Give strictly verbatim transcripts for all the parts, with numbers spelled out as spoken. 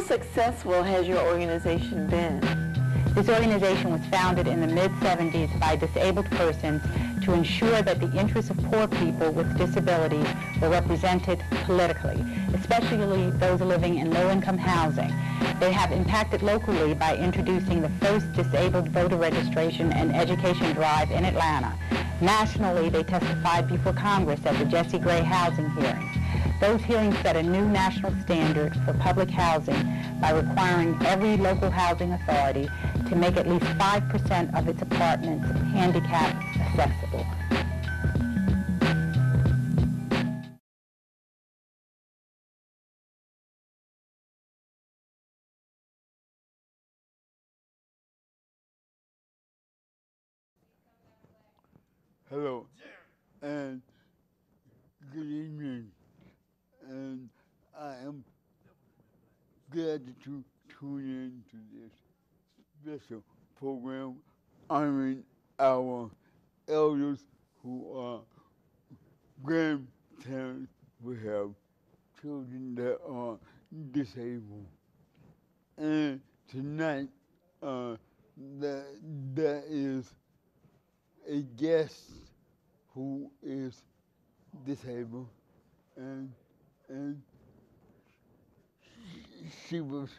successful has your organization been? This organization was founded in the mid seventies by disabled persons to ensure that the interests of poor people with disabilities were represented politically, especially those living in low-income housing. They have impacted locally by introducing the first disabled voter registration and education drive in Atlanta. Nationally, they testified before Congress at the Jesse Gray housing hearings. Those hearings set a new national standard for public housing by requiring every local housing authority to make at least five percent of its apartments handicap accessible. Hello, and good evening, and I am glad that you tune in to this special program honoring our elders who are grandparents. We have children that are disabled. And tonight, uh, that, that is a guest who is disabled, and and she was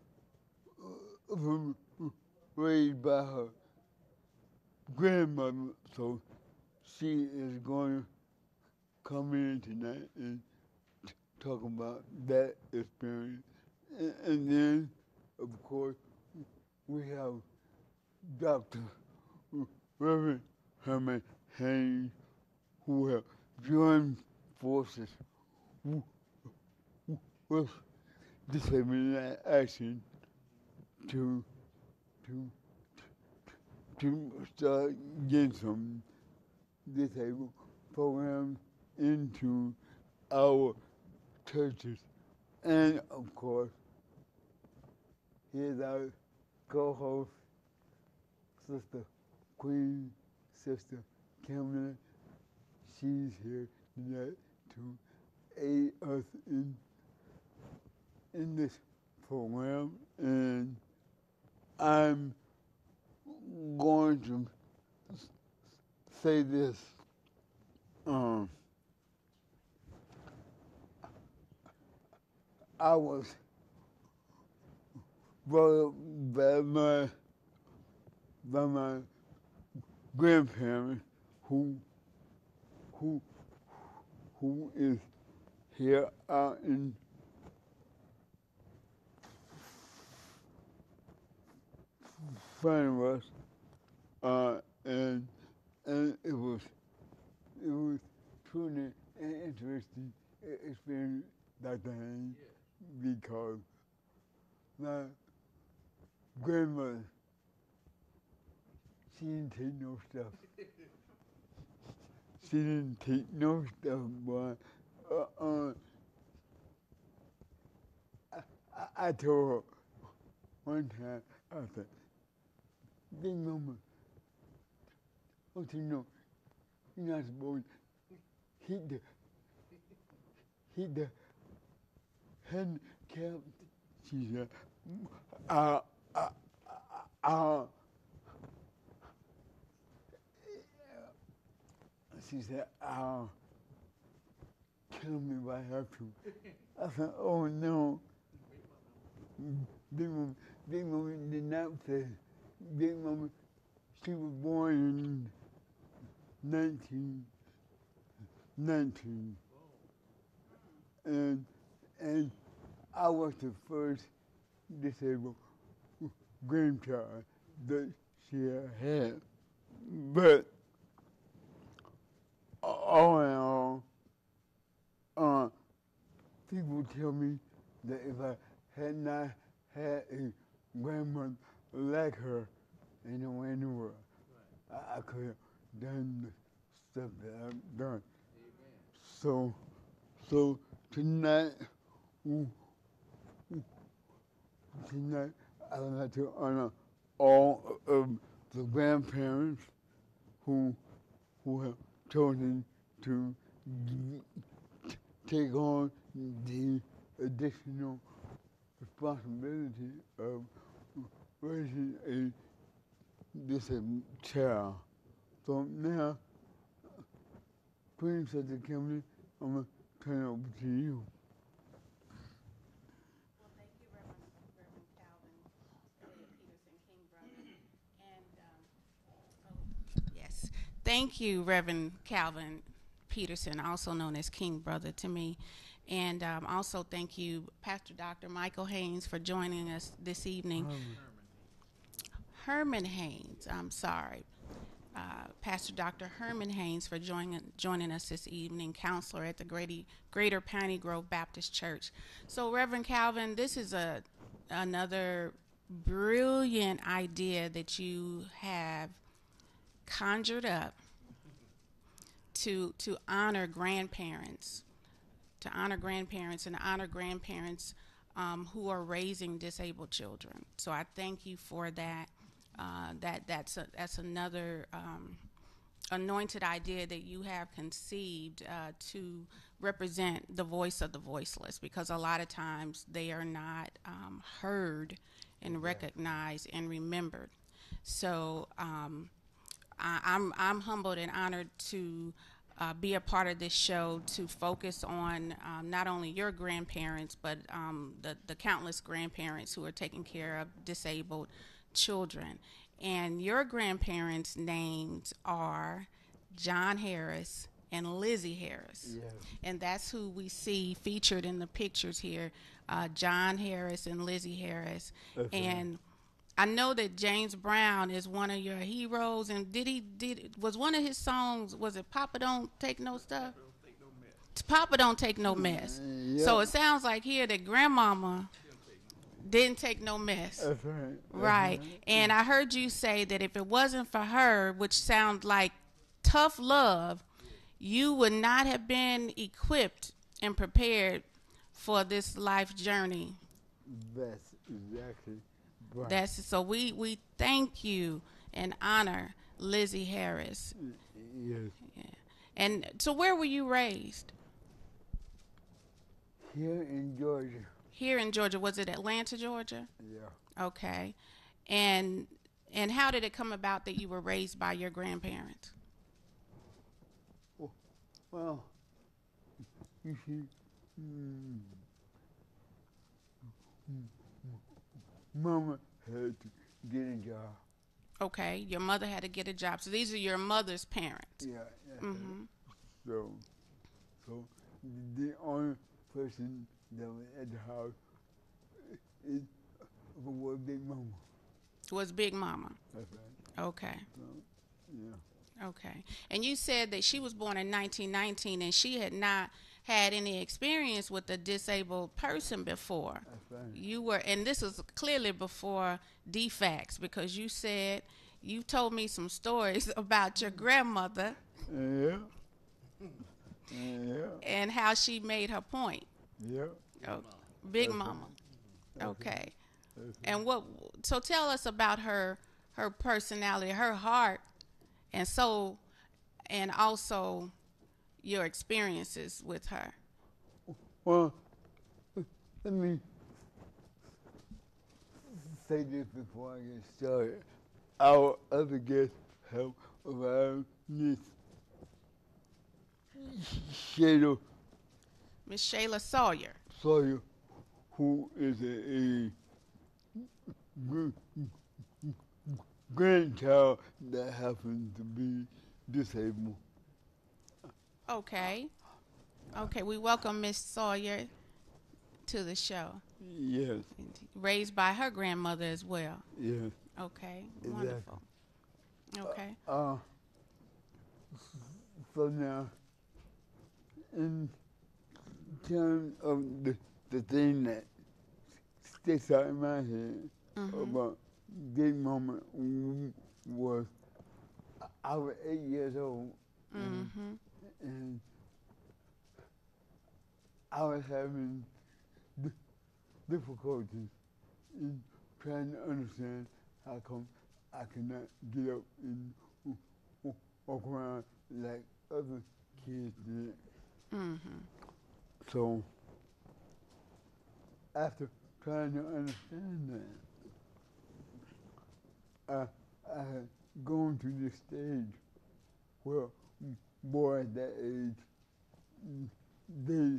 uh, raised by her grandmother, so she is going to come in tonight and t- talk about that experience. And, and then, of course, we have Doctor Reverend Herman Haynes, who have joined forces w- w- with Disability Action to to to start getting some disabled programs into our churches. And of course, here's our co-host, Sister Queen, Sister Kimberly. She's here tonight to aid us in in this program, and I'm going to s- say this. Um, I was brought up by my by my grandparents, who who who is here out in front of us, uh, and and it was it was truly an interesting e- experience, Doctor Haynes, because my grandmother, she didn't take no stuff. She didn't take no stuff, boy. Uh, uh, I, I, I told her one time, I said, Big Mama, don't you know, you're not supposed to hit the, hit the handicap. She said, uh, uh, uh, uh, she said, I'll kill me if I have to. I said, oh no. Big Mama, Big Mama did not say. Big Mama, she was born in nineteen nineteen. And, and I was the first disabled grandchild that she had. But all in all, uh, people tell me that if I had not had a grandmother like her anywhere in the world, I, I could have done the stuff that I've done. Amen. So, so tonight, w- w- tonight I would like to honor all of the grandparents who who have chosen to g- t- take on the additional responsibility of raising a disabled child. So now, please, Sister Kimberly, I'm going to turn it over to you. Well, thank you, Reverend, Reverend Calvin Elliott Peterson, King Brother. And, um, oh, yes, thank you, Reverend Calvin Peterson, also known as King Brother to me. And um, also thank you, Pastor Doctor Michael Haynes, for joining us this evening. Herman, Herman Haynes, I'm sorry. Uh, Pastor Doctor Herman Haynes for joining joining us this evening, counselor at the Grady, Greater Piney Grove Baptist Church. So, Reverend Calvin, this is a another brilliant idea that you have conjured up to to honor grandparents, to honor grandparents and honor grandparents um, who are raising disabled children. So I thank you for that. Uh, that that's a, that's another um, anointed idea that you have conceived uh, to represent the voice of the voiceless, because a lot of times they are not um, heard and recognized and remembered. So um, I, I'm I'm humbled and honored to uh, be a part of this show, to focus on um, not only your grandparents but um, the the countless grandparents who are taking care of disabled children. And your grandparents' names are John Harris and Lizzie Harris. Yes. And that's who we see featured in the pictures here, uh, John Harris and Lizzie Harris. That's right. And I know that James Brown is one of your heroes. And did he did was one of his songs, was it Papa Don't Take No Stuff? Papa Don't Take No Mess. Yeah. So it sounds like here that grandmama didn't take no mess. That's right. That's Right. And I heard you say that if it wasn't for her, which sounds like tough love, you would not have been equipped and prepared for this life journey. That's exactly right. That's so we, we thank you and honor Lizzie Harris. Yes. Yeah. And so where were you raised? Here in Georgia. Here in Georgia. Was it Atlanta, Georgia? Yeah. Okay. And and how did it come about that you were raised by your grandparents? Well, you see, mm, Mama had to get a job. Okay, your mother had to get a job. So these are your mother's parents. Yeah. That's Mm-hmm. it. So, so the only person that was at the house is was Big Mama. Was Big Mama. That's right. Okay. So, yeah. Okay. And you said that she was born in nineteen nineteen and she had not had any experience with a disabled person before. That's right. You were, and this was clearly before D FACS, because you said, you told me some stories about your grandmother Yeah. Yeah. and how she made her point. Yeah. Oh, Big Mama. Okay. And what, so tell us about her, her personality, her heart and soul, and also your experiences with her. Well, let me say this before I get started. Our other guest have arrived, Miss Shayla Miss Shayla Sawyer. Sawyer, who is a, a gr- grandchild that happens to be disabled. Okay. Okay, we welcome Miss Sawyer to the show. Yes, Raised by her grandmother as well. yes. Okay, Exactly. wonderful. Okay. Uh, so now, in terms of the, the thing that sticks out in my head Mhm. about Big Mama was I was eight years old and, Mm-hmm. and I was having di- difficulties in trying to understand how come I cannot get up and w- w- walk around like other kids did. Mm-hmm. So after trying to understand that. I, I had gone to the stage where boys that age, they,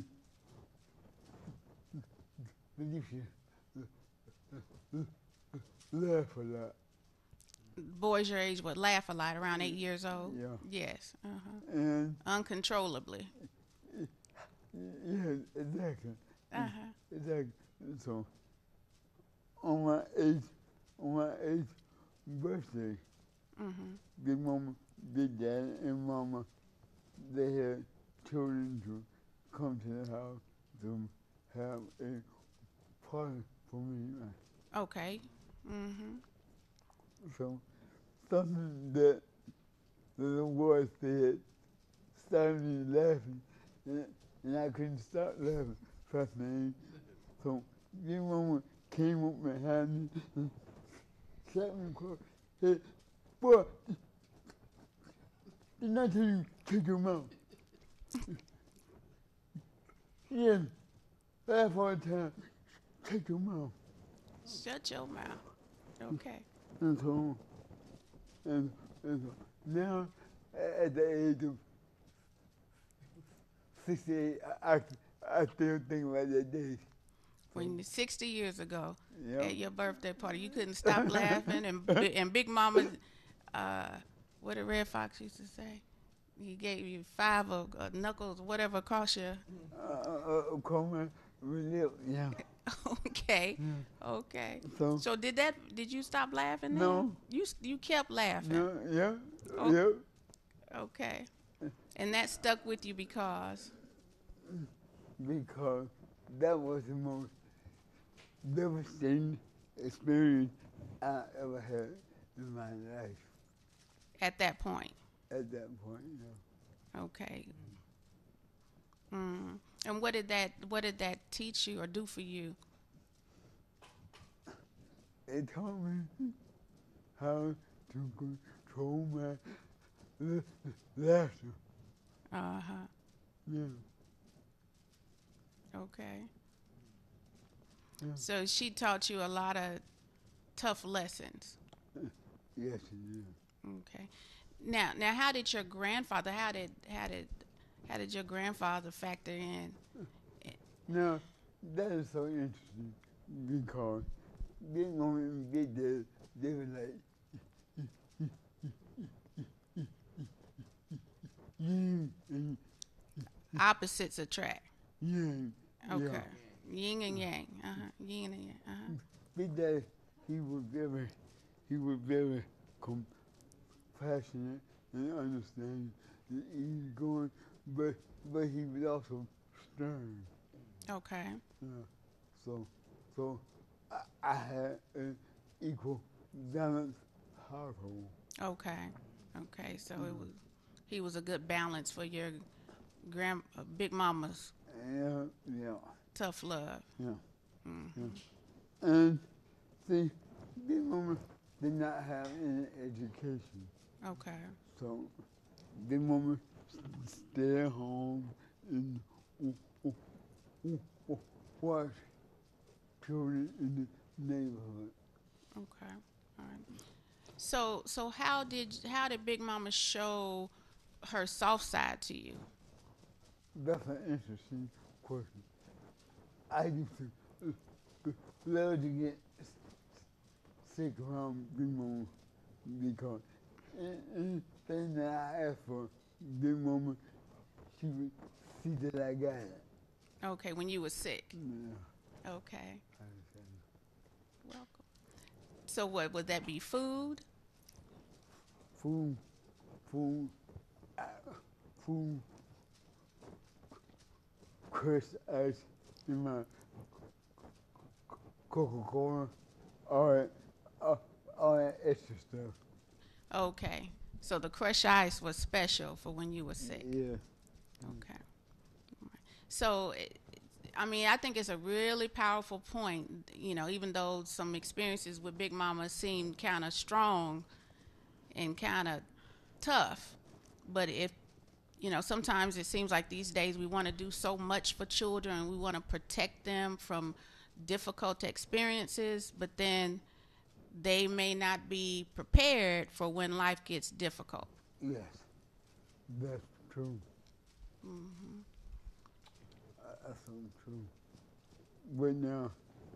they used to laugh a lot. Boys your age would laugh a lot, around eight years old? Yeah. Yes. Uh-huh. And Uncontrollably. yeah, exactly. Uh-huh. Exactly. So on my eighth, on my eighth birthday, Mm-hmm. big mama, big dad, and mama, they had children to come to the house to have a party for me. Okay. Mm-hmm. So something that the little boy said started me laughing, and, and I couldn't stop laughing. Trust me. So big mama came up behind me and sat me across. Said, "Boy, did not tell you take your mouth." Yes, laugh all the time. Take your mouth. Shut your mouth. Okay. And so, and, and so now, a- at the age of sixty-eight, I, I, I still think about that day. When sixty years ago, Yep. at your birthday party, you couldn't stop laughing, and Bi- and Big Mama, uh, what did Red Fox used to say? He gave you five of uh, knuckles, whatever cost you. Uh, uh, Coleman, really, yeah. Okay, Yeah. okay. So, So did that? Did you stop laughing? Then? No. You s- you kept laughing. no, yeah, Oh. yeah, Okay. And that stuck with you because. because that was the most devastating experience I ever had in my life At that point. at that point, you know. Okay. Mm. And what did that what did that teach you or do for you? It taught me how to control my l- laughter. Uh huh. Yeah. Okay. Yeah. So she taught you a lot of tough lessons. Yes, it is. Okay. Now, now, how did your grandfather? How did how did how did your grandfather factor in? Now, that is so interesting because Big Mama and Big Dad, they were like, yin and Opposites attract. yang. Okay. Yeah. Yin and yang. Uh huh. Yin and yang. Uh huh. Big Dad, he was very, he was very compassionate and understanding and easygoing, but but he was also stern. Okay. Yeah. So, so I, I had an equal balanced household. Okay. Okay. So it was he was a good balance for your grand uh, Big Mama's Yeah, yeah, tough love. yeah. Mm. yeah. And see, Big Mama did not have any education. Okay. So Big Mama stayed at home and w- w- w- w- watched children in the neighborhood. Okay. All right. So so how did how did Big Mama show her soft side to you? That's an interesting question. I used to uh, love to get s- sick around Big Mama because any- anything that I asked for, Big Mama, she would see that I got it. Okay, when you were sick. Yeah, Okay. I understand. Welcome. So what would that be? Food? Food, food, uh, food, crushed ice in my Coca-Cola, all that, uh, all that extra stuff. Okay. So the crushed ice was special for when you were sick. Yeah. Okay. So, it- I mean, I think it's a really powerful point. You know, even though some experiences with Big Mama seemed kind of strong and kind of tough, but if you know, sometimes it seems like these days we want to do so much for children. We want to protect them from difficult experiences, but then they may not be prepared for when life gets difficult. Yes, that's true. Mm-hmm. That's so true. But now,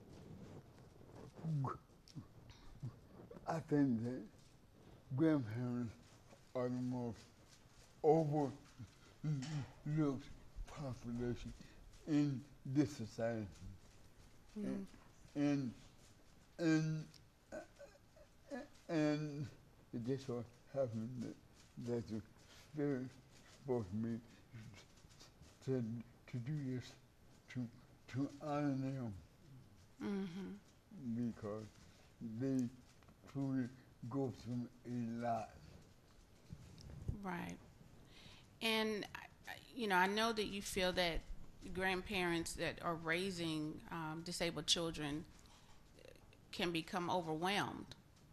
I think that grandparents are the most overlooked population in this society. Mm-hmm. And, and, and, and it just so happened that, that the Spirit spoke to me to, to do this, to, to honor them. Mm-hmm. Because they truly go through a lot. Right. And, you know, I know that you feel that grandparents that are raising um, disabled children can become overwhelmed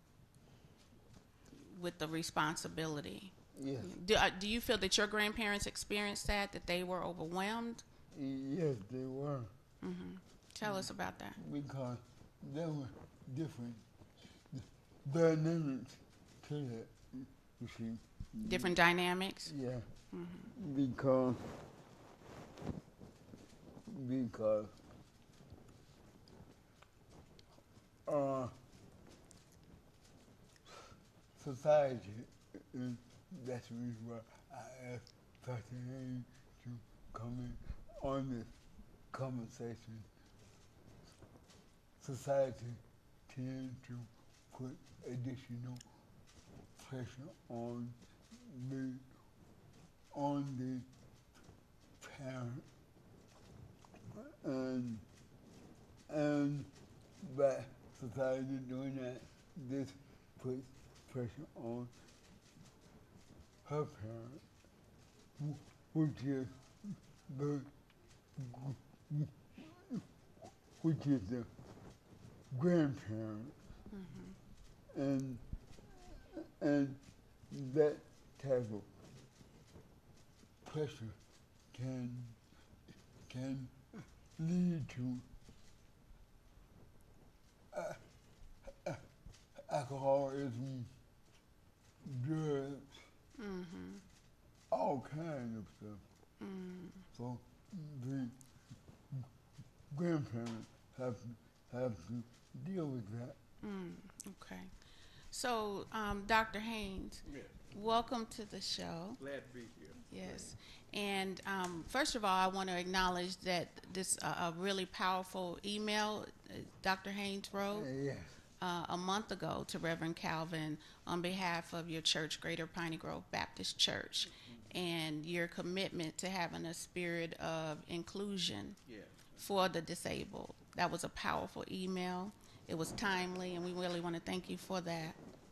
with the responsibility. Yes. Do, uh, do you feel that your grandparents experienced that, that they were overwhelmed? Yes, they were. Mm-hmm. Tell us about that. Because there were different dynamics to that, you see. Different dynamics? Yeah. Mm-hmm. Because, because, uh, society, and that's the reason why I asked Doctor Haynes to come in on this conversation. Society tends to put additional pressure on the on the parent, and and by society doing that, this puts pressure on her parent, which is the which is the grandparent, mm-hmm. and and that type of pressure can can lead to uh, uh, alcoholism, drugs, mm-hmm. all kinds of stuff. Mm. So the grandparents have to, have to deal with that. Mm, okay. So, um, Doctor Haynes, yes. Welcome to the show. Glad to be here. Yes. And um, first of all, I want to acknowledge that this uh, a really powerful email uh, Doctor Haynes wrote Uh, yes. uh, a month ago to Reverend Calvin on behalf of your church, Greater Piney Grove Baptist Church, mm-hmm. and your commitment to having a spirit of inclusion yes. for the disabled. That was a powerful email. It was timely, and we really want to thank you for that.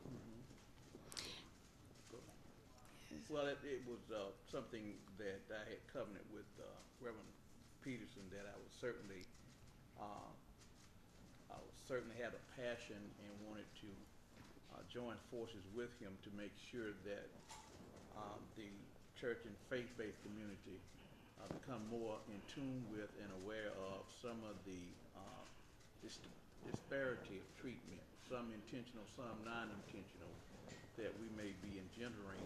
Well, it, it was uh, something that I had covenanted with uh, Reverend Peterson that I would certainly, uh, I would certainly had a passion and wanted to uh, join forces with him to make sure that um, the church and faith-based community uh, become more in tune with and aware of some of the uh, dis- disparity of treatment, some intentional, some non-intentional, that we may be engendering.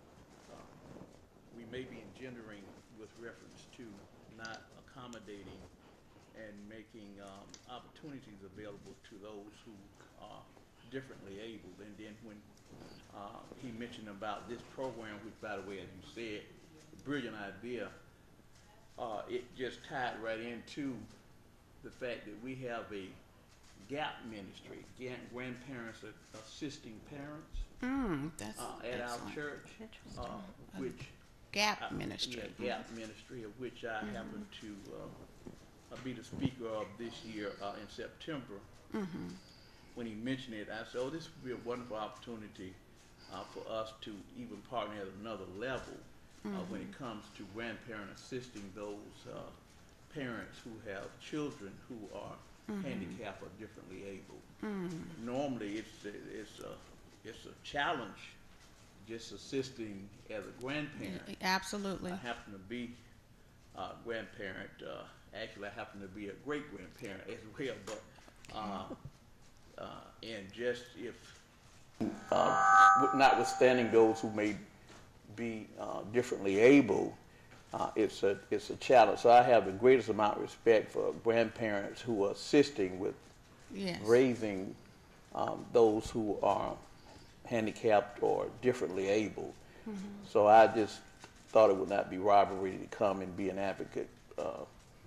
We may be engendering with reference to not accommodating and making um, opportunities available to those who are differently able. And then when uh, he mentioned about this program, which, by the way, as you said, a brilliant idea, uh, it just tied right into the fact that we have a GAP ministry, grandparents assisting parents, Mm, that's uh, at excellent. our church, uh, which GAP I, ministry. Yeah, GAP ministry, of which I mm-hmm. happen to uh, be the speaker of this year uh, in September. Mm-hmm. When he mentioned it, I said, oh, this would be a wonderful opportunity uh, for us to even partner at another level uh, mm-hmm. when it comes to grandparent assisting those uh, parents who have children who are mm-hmm. handicapped or differently able. Mm-hmm. Normally, it's a, it's a it's a challenge just assisting as a grandparent. Absolutely. I happen to be a grandparent uh, actually, I happen to be a great-grandparent as well, but, uh, uh, and just if, uh, notwithstanding those who may be uh, differently able, uh, it's a it's a challenge. So I have the greatest amount of respect for grandparents who are assisting with Yes. raising um, those who are handicapped or differently able. Mm-hmm. So I just thought it would not be robbery to come and be an advocate uh,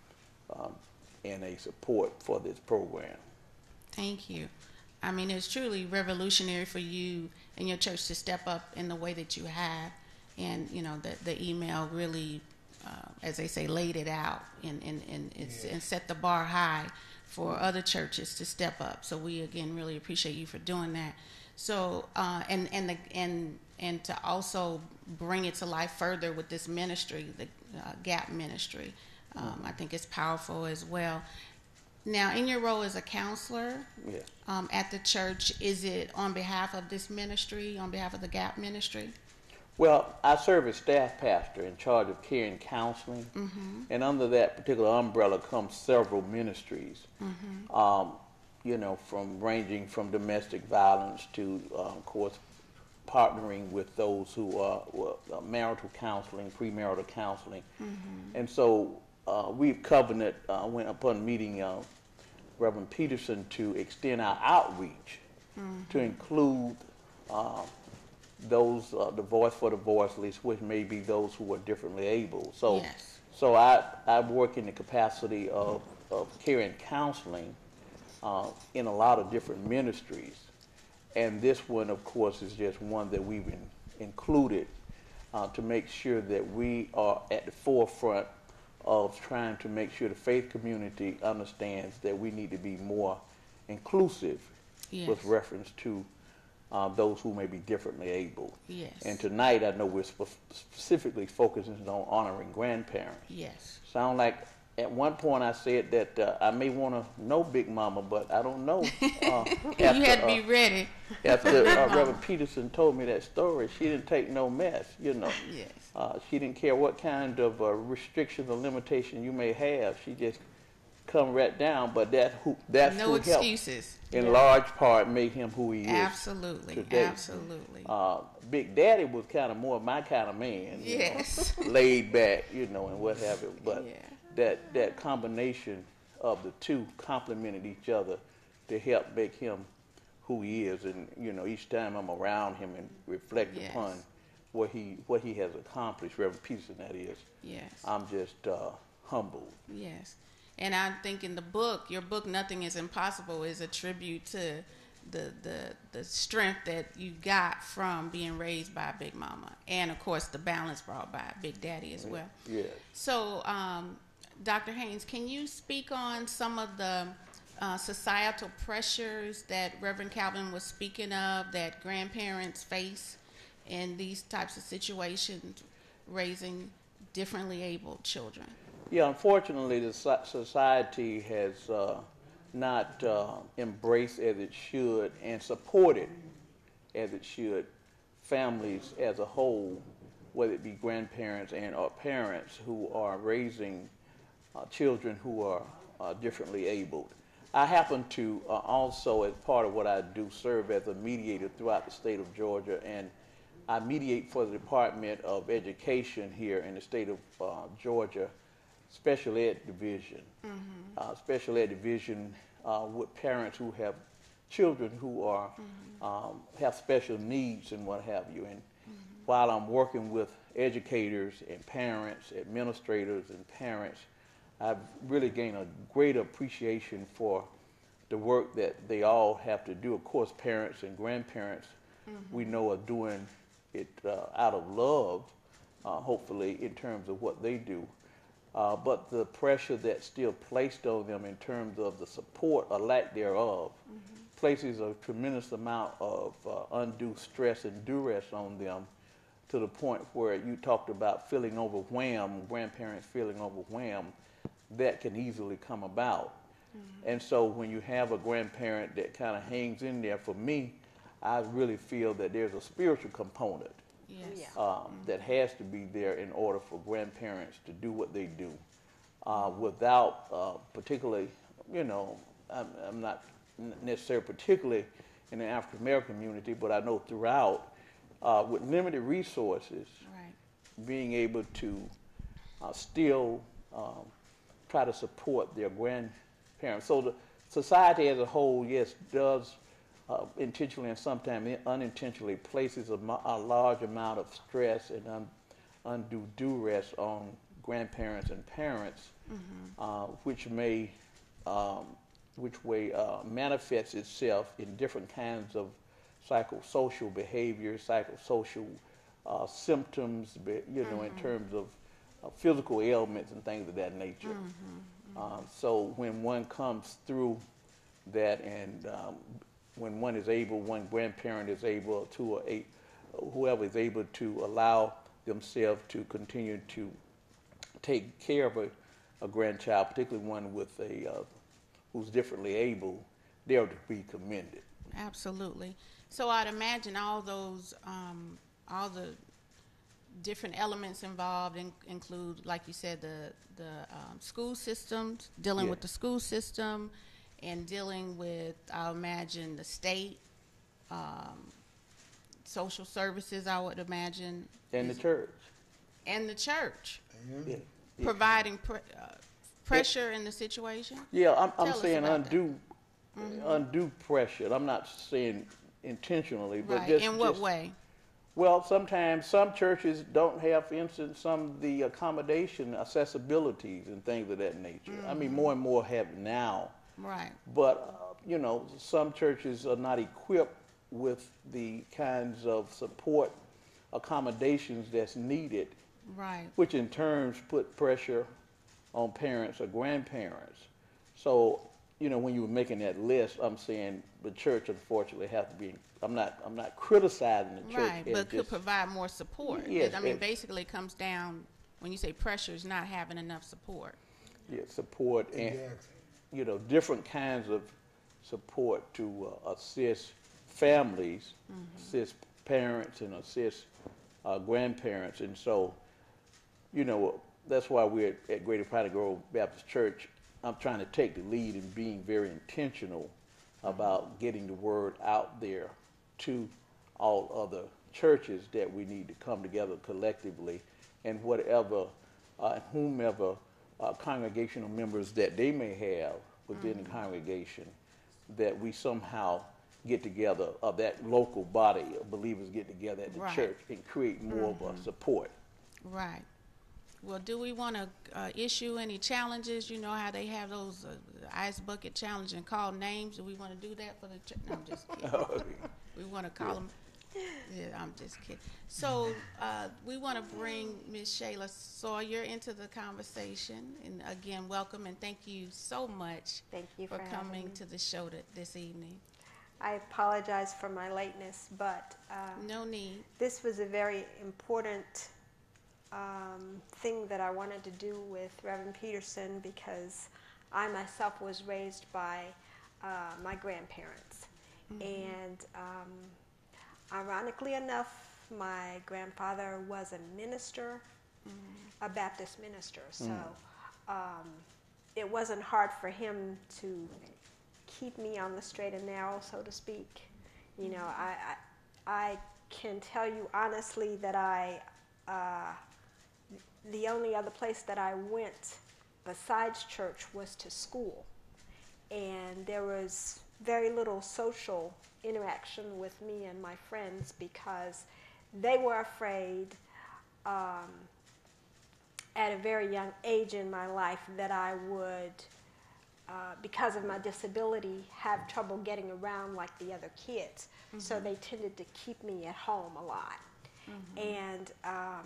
um, and a support for this program. Thank you. I mean, it's truly revolutionary for you and your church to step up in the way that you have. And, you know, the, the email really, uh, as they say, laid it out and, and, and, it's, Yeah. and set the bar high for other churches to step up. So we, again, really appreciate you for doing that. So, uh, and, and, the, and, and to also bring it to life further with this ministry, the uh, GAP ministry, um, mm-hmm. I think it's powerful as well. Now, in your role as a counselor Yeah. um, at the church, is it on behalf of this ministry, on behalf of the GAP ministry? Well, I serve as staff pastor in charge of care and counseling, mm-hmm. and under that particular umbrella comes several ministries. Mm-hmm. Um, you know, from ranging from domestic violence to, uh, of course, partnering with those who are well, uh, marital counseling, premarital counseling, mm-hmm. and so uh, we've covenanted, uh, went upon meeting uh, Reverend Peterson to extend our outreach mm-hmm. to include. Uh, those uh, the voice for the voiceless, which may be those who are differently able. So, yes. so I I work in the capacity of, of care and counseling uh, in a lot of different ministries, and this one, of course, is just one that we've in, included uh, to make sure that we are at the forefront of trying to make sure the faith community understands that we need to be more inclusive yes. with reference to Uh, those who may be differently able. Yes. And tonight I know we're spe- specifically focusing on honoring grandparents. Yes. Sound like at one point I said that uh, I may want to know Big Mama, but I don't know. Uh, after, you had to be uh, ready. After uh, Reverend Peterson told me that story, she didn't take no mess, you know. Yes. Uh, she didn't care what kind of uh, restrictions or limitation you may have. She just come right down, but that who that's no who excuses. helped in yeah. large part make him who he is. Absolutely, today. absolutely. Uh, Big Daddy was kind of more my kind of man. You yes. know, laid back, you know, and what have you. But yeah. that that combination of the two complemented each other to help make him who he is. And you know, each time I'm around him and reflect yes. upon what he what he has accomplished, Reverend Peterson, that is. Yes. I'm just uh, humbled. Yes. And I think in the book, your book, Nothing is Impossible, is a tribute to the, the the strength that you got from being raised by Big Mama. And, of course, the balance brought by Big Daddy as well. Yes. So, um, Doctor Haynes, can you speak on some of the uh, societal pressures that Reverend Calvin was speaking of that grandparents face in these types of situations, raising differently abled children? Yeah, unfortunately, the so- society has uh, not uh, embraced as it should and supported as it should families as a whole, whether it be grandparents and or parents who are raising uh, children who are uh, differently abled. I happen to uh, also, as part of what I do, serve as a mediator throughout the state of Georgia, and I mediate for the Department of Education here in the state of uh, Georgia, Special Ed Division. Mm-hmm. Uh, Special Ed Division uh, with parents who have children who are mm-hmm. um, have special needs and what have you. And mm-hmm. while I'm working with educators and parents, administrators and parents, I've really gained a great appreciation for the work that they all have to do. Of course, parents and grandparents mm-hmm. we know are doing it uh, out of love, uh, hopefully, in terms of what they do. Uh, but the pressure that's still placed on them in terms of the support or lack thereof mm-hmm. places a tremendous amount of uh, undue stress and duress on them, to the point where you talked about feeling overwhelmed, grandparents feeling overwhelmed, that can easily come about. Mm-hmm. And so when you have a grandparent that kind of hangs in there, for me, I really feel that there's a spiritual component yes. um, mm-hmm. that has to be there in order for grandparents to do what they do. uh, without uh, particularly, you know, I'm, I'm not necessarily particularly in the African American community, but I know throughout, uh, with limited resources, Right. being able to uh, still um, try to support their grandparents. So the society as a whole, yes, does uh, intentionally and sometimes unintentionally places a, a large amount of stress and un, undue duress on grandparents and parents, mm-hmm. uh, which may, um, which way uh, manifests itself in different kinds of psychosocial behaviors, psychosocial uh, symptoms, you know, mm-hmm. in terms of uh, physical ailments and things of that nature. Mm-hmm. Mm-hmm. Uh, so when one comes through that, and um, when one is able, one grandparent is able to, uh, a, whoever is able to allow themselves to continue to take care of a, a grandchild, particularly one with a uh, who's differently able, they are to be commended. Absolutely. So I'd imagine all those, um, all the different elements involved in, include, like you said, the the um, school systems, dealing Yes. with the school system, and dealing with, I imagine, the state, um, social services, I would imagine. And is- the church. And the church. Yeah. Providing pre- uh, pressure in the situation. Yeah, I'm, I'm Tell us saying about that. undue, undue pressure. I'm not saying intentionally, but Right. just In what just- way? Well, sometimes some churches don't have, for instance, some of the accommodation accessibilities and things of that nature. I mean, more and more have now. Right. But, uh, you know, some churches are not equipped with the kinds of support accommodations that's needed, Right. which in turn put pressure on parents or grandparents. So, you know, when you were making that list, I'm saying the church unfortunately has to be, I'm not, I'm not criticizing the church. Right, as but could just- provide more support. Yes, It- I mean, it- basically it comes down, when you say pressure, is not having enough support. Yeah, support and, you know, different kinds of support to uh, assist families, assist parents, and assist uh, grandparents. And so, you know, that's why we're at, at Greater Piney Grove Baptist Church. I'm trying to take the lead in being very intentional about getting the word out there to all other churches that we need to come together collectively, and whatever, uh, whomever uh, congregational members that they may have within mm-hmm. the congregation, that we somehow get together, of that local body of believers get together at the Right. church and create more mm-hmm. of a support. Right. Well, do we want to uh, issue any challenges? You know how they have those uh, ice bucket challenge and call names. Do we want to do that for the church? No, I'm just kidding. We want to call Yeah. them. Yeah, I'm just kidding. So uh, we want to bring Miz Shayla Sawyer into the conversation. And again, welcome and thank you so much Thank you for for having coming me. to the show th- this evening. I apologize for my lateness, but um, No need. this was a very important um, thing that I wanted to do with Reverend Peterson, because I myself was raised by uh, my grandparents. Mm-hmm. And um, ironically enough, my grandfather was a minister, mm-hmm. a Baptist minister. So Mm. um, it wasn't hard for him to keep me on the straight and narrow, so to speak. You know, I, I, I can tell you honestly that I, uh, the only other place that I went besides church was to school. And there was very little social interaction with me and my friends because they were afraid um, at a very young age in my life that I would, Uh, because of my disability, have trouble getting around like the other kids. Mm-hmm. So they tended to keep me at home a lot. Mm-hmm. And um,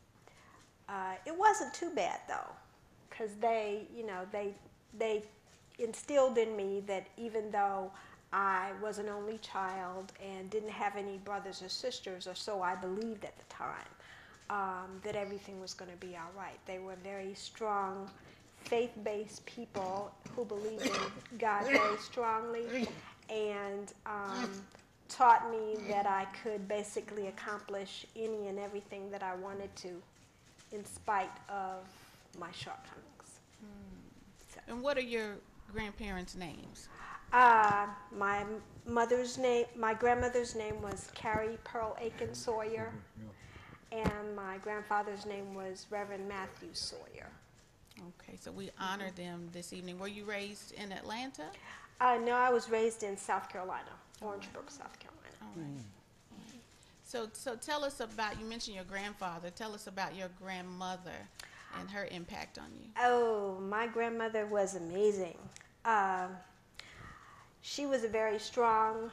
uh, it wasn't too bad though, because they, you know, they they instilled in me that even though I was an only child and didn't have any brothers or sisters, or so I believed at the time, um, that everything was going to be all right. They were very strong, faith-based people who believed in God very strongly, and um, taught me that I could basically accomplish any and everything that I wanted to, in spite of my shortcomings. And what are your grandparents' names? Uh, my mother's name, my grandmother's name was Carrie Pearl Aiken Sawyer, and my grandfather's name was Reverend Matthew Sawyer. Okay, so we honor them this evening. Were you raised in Atlanta? Uh, no, I was raised in South Carolina, Orangeburg, South Carolina. All right. All right. So, so tell us about, you mentioned your grandfather. Tell us about your grandmother and her impact on you. Oh, my grandmother was amazing. Um, she was a very strong,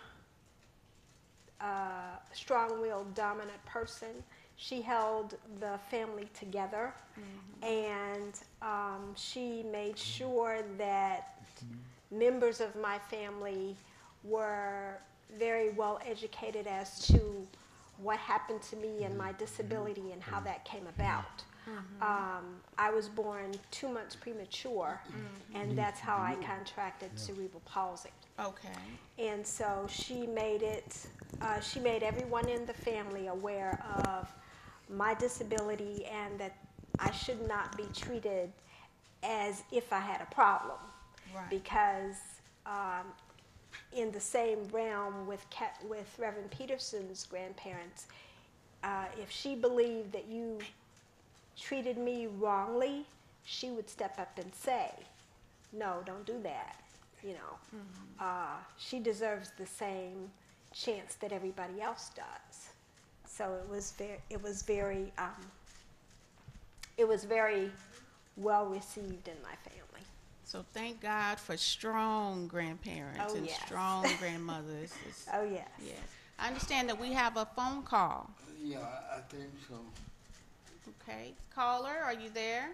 uh, strong-willed, dominant person. She held the family together, mm-hmm. and um, she made sure that members of my family were very well educated as to what happened to me and my disability and how that came about. Mm-hmm. Um, I was born two months premature, mm-hmm. and that's how I contracted cerebral palsy. Okay. And so she made it, uh, she made everyone in the family aware of my disability and that I should not be treated as if I had a problem. Right. Because um, in the same realm with, Cat, with Reverend Peterson's grandparents, uh, if she believed that you treated me wrongly, she would step up and say, no, don't do that. You know, mm-hmm. uh, she deserves the same chance that everybody else does. So it was very, it was very, um, it was very well received in my family. So thank God for strong grandparents Oh, and yes. strong grandmothers. It's, Oh yes. yes. I understand that we have a phone call. Yeah, I I think so. Okay. Caller, are you there?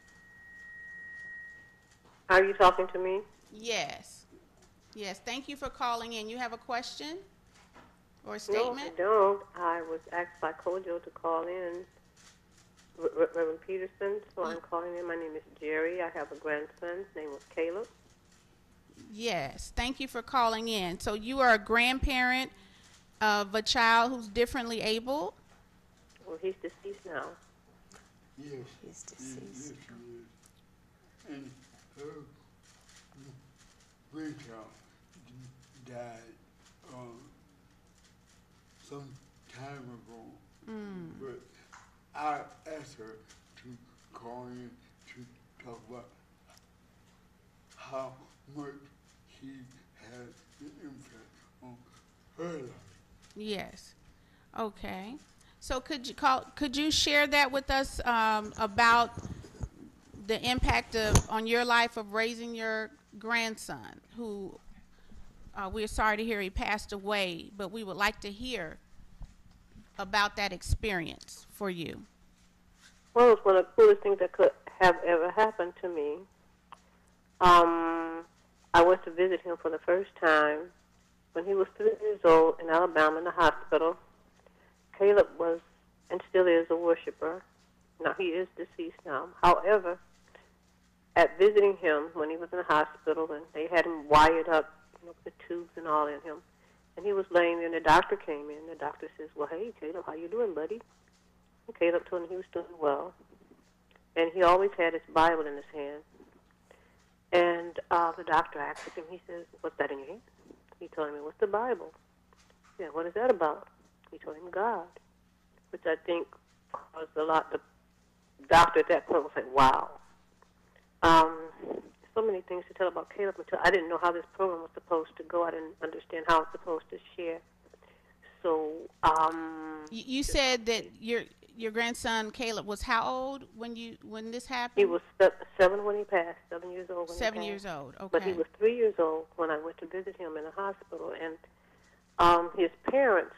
Are you talking to me? Yes. Yes. Thank you for calling in. You have a question or a No, I statement? don't. I was asked by Kojo to call in, Re- Re- Reverend Peterson, so I'm calling in. My name is Jerry. I have a grandson. His name was Caleb. Yes. Thank you for calling in. So you are a grandparent of a child who's differently able? Well, he's deceased now. Yes. He's deceased. Yes, yes, he is. And her grandchild died um, some time ago. Mm. But I asked her to call in to talk about how much he had an impact on her life. Yes. Okay. So could you call? Could you share that with us um, about the impact of on your life of raising your grandson, who uh, we're sorry to hear he passed away, but we would like to hear about that experience for you. Well, it was one of the coolest things that could have ever happened to me. Um, I went to visit him for the first time when he was three years old in Alabama in the hospital. Caleb was and still is a worshiper. Now, he is deceased now. However, at visiting him when he was in the hospital and they had him wired up, you know, with the tubes and all in him, and he was laying there and the doctor came in. The doctor says, well, hey, Caleb, how you doing, buddy? And Caleb told him he was doing well. And he always had his Bible in his hand. And uh, the doctor asked him, he says, what's that in your hand? He told him, what's the Bible? Yeah, what is that about? He told him God, which I think caused a lot. The doctor at that point was like, wow. Um, so many things to tell about Caleb until I didn't know how this program was supposed to go. I didn't understand how I was supposed to share. So, um, You, you said that your your grandson Caleb was how old when you when this happened? he was se- seven when he passed, seven years old when Seven he years passed. old. Okay. But he was three years old when I went to visit him in the hospital, and um, his parents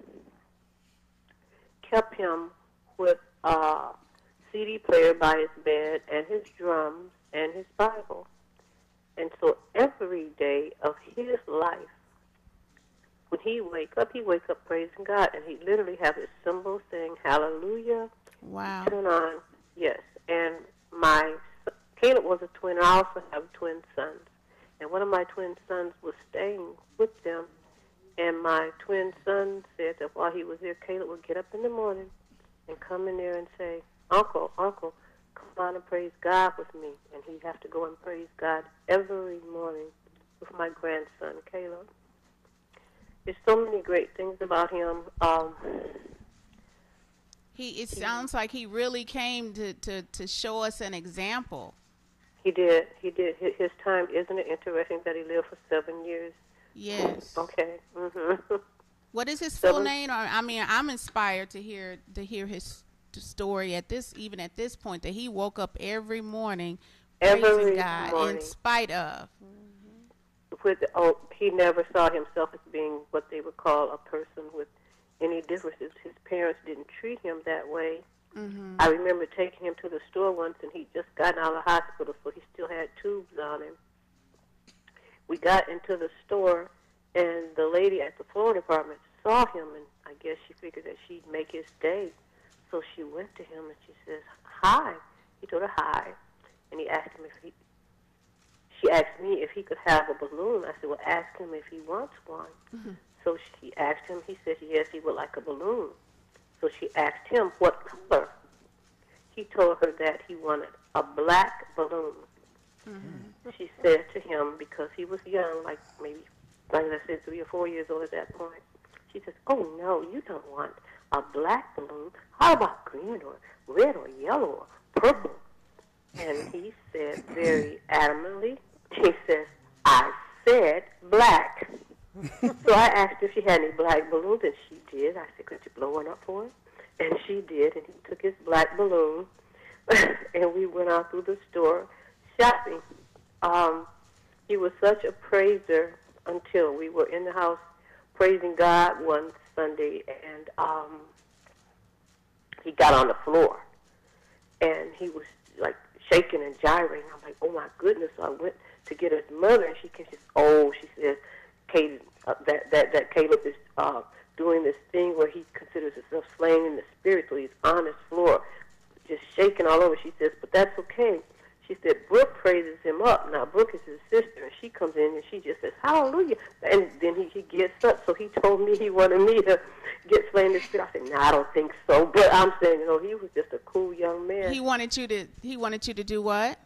kept him with a C D player by his bed and his drums and his Bible. And so every day of his life, when he wake up, he wake up praising God, and he literally have his cymbals saying hallelujah. Wow. Turn on, yes. And my Caleb was a twin. I also have twin sons, and one of my twin sons was staying with them. And my twin son said that while he was there, Caleb would get up in the morning and come in there and say, "Uncle, Uncle, come on and praise God with me. And he'd have to go and praise God every morning with my grandson, Caleb. There's so many great things about him. Um, He, it sounds like he really came to, to, to show us an example. he did. He did. His, his time, isn't it interesting that he lived for seven years? Yes. Okay. Mm-hmm. What is his full Seven. name? I I mean, I'm inspired to hear to hear his story at this, even at this point, that he woke up every morning praising Every God morning. in spite of. With, oh, he never saw himself as being what they would call a person with any differences. His parents didn't treat him that way. Mm-hmm. I remember taking him to the store once, and he'd just gotten out of the hospital, so he still had tubes on him. We got into the store, and the lady at the floor department saw him, and I guess she figured that she'd make his day. So she went to him, and she says, "Hi." He told her hi, and he asked him if he, she asked me if he could have a balloon. I said, well, ask him if he wants one. Mm-hmm. So she asked him, he said, yes, he would like a balloon. So she asked him what color. He told her that he wanted a black balloon. Mm-hmm. She said to him, because he was young, like maybe, like I said, three or four years old at that point, she says, oh, no, you don't want a black balloon. How about green or red or yellow or purple? And he said very adamantly, he says, I said black. So I asked if she had any black balloons, and she did. I said, could you blow one up for her? And she did, and he took his black balloon, and we went out through the store shopping. Um, he was such a praiser until we were in the house praising God one Sunday, and um, he got on the floor, and he was like shaking and gyrating. I'm like, oh my goodness! So I went to get his mother, and she says, oh, she says, Caleb, uh, that that that Caleb is uh, doing this thing where he considers himself slain in the spirit, so he's on his floor, just shaking all over. She says, but that's okay. She said, Brooke praises him up. Now, Brooke is his sister, and she comes in, and she just says, hallelujah. And then he, he gets up, so he told me he wanted me to get slain in the spirit. I said, no, I don't think so. But I'm saying, you know, he was just a cool young man. He wanted you to, he wanted you to do what?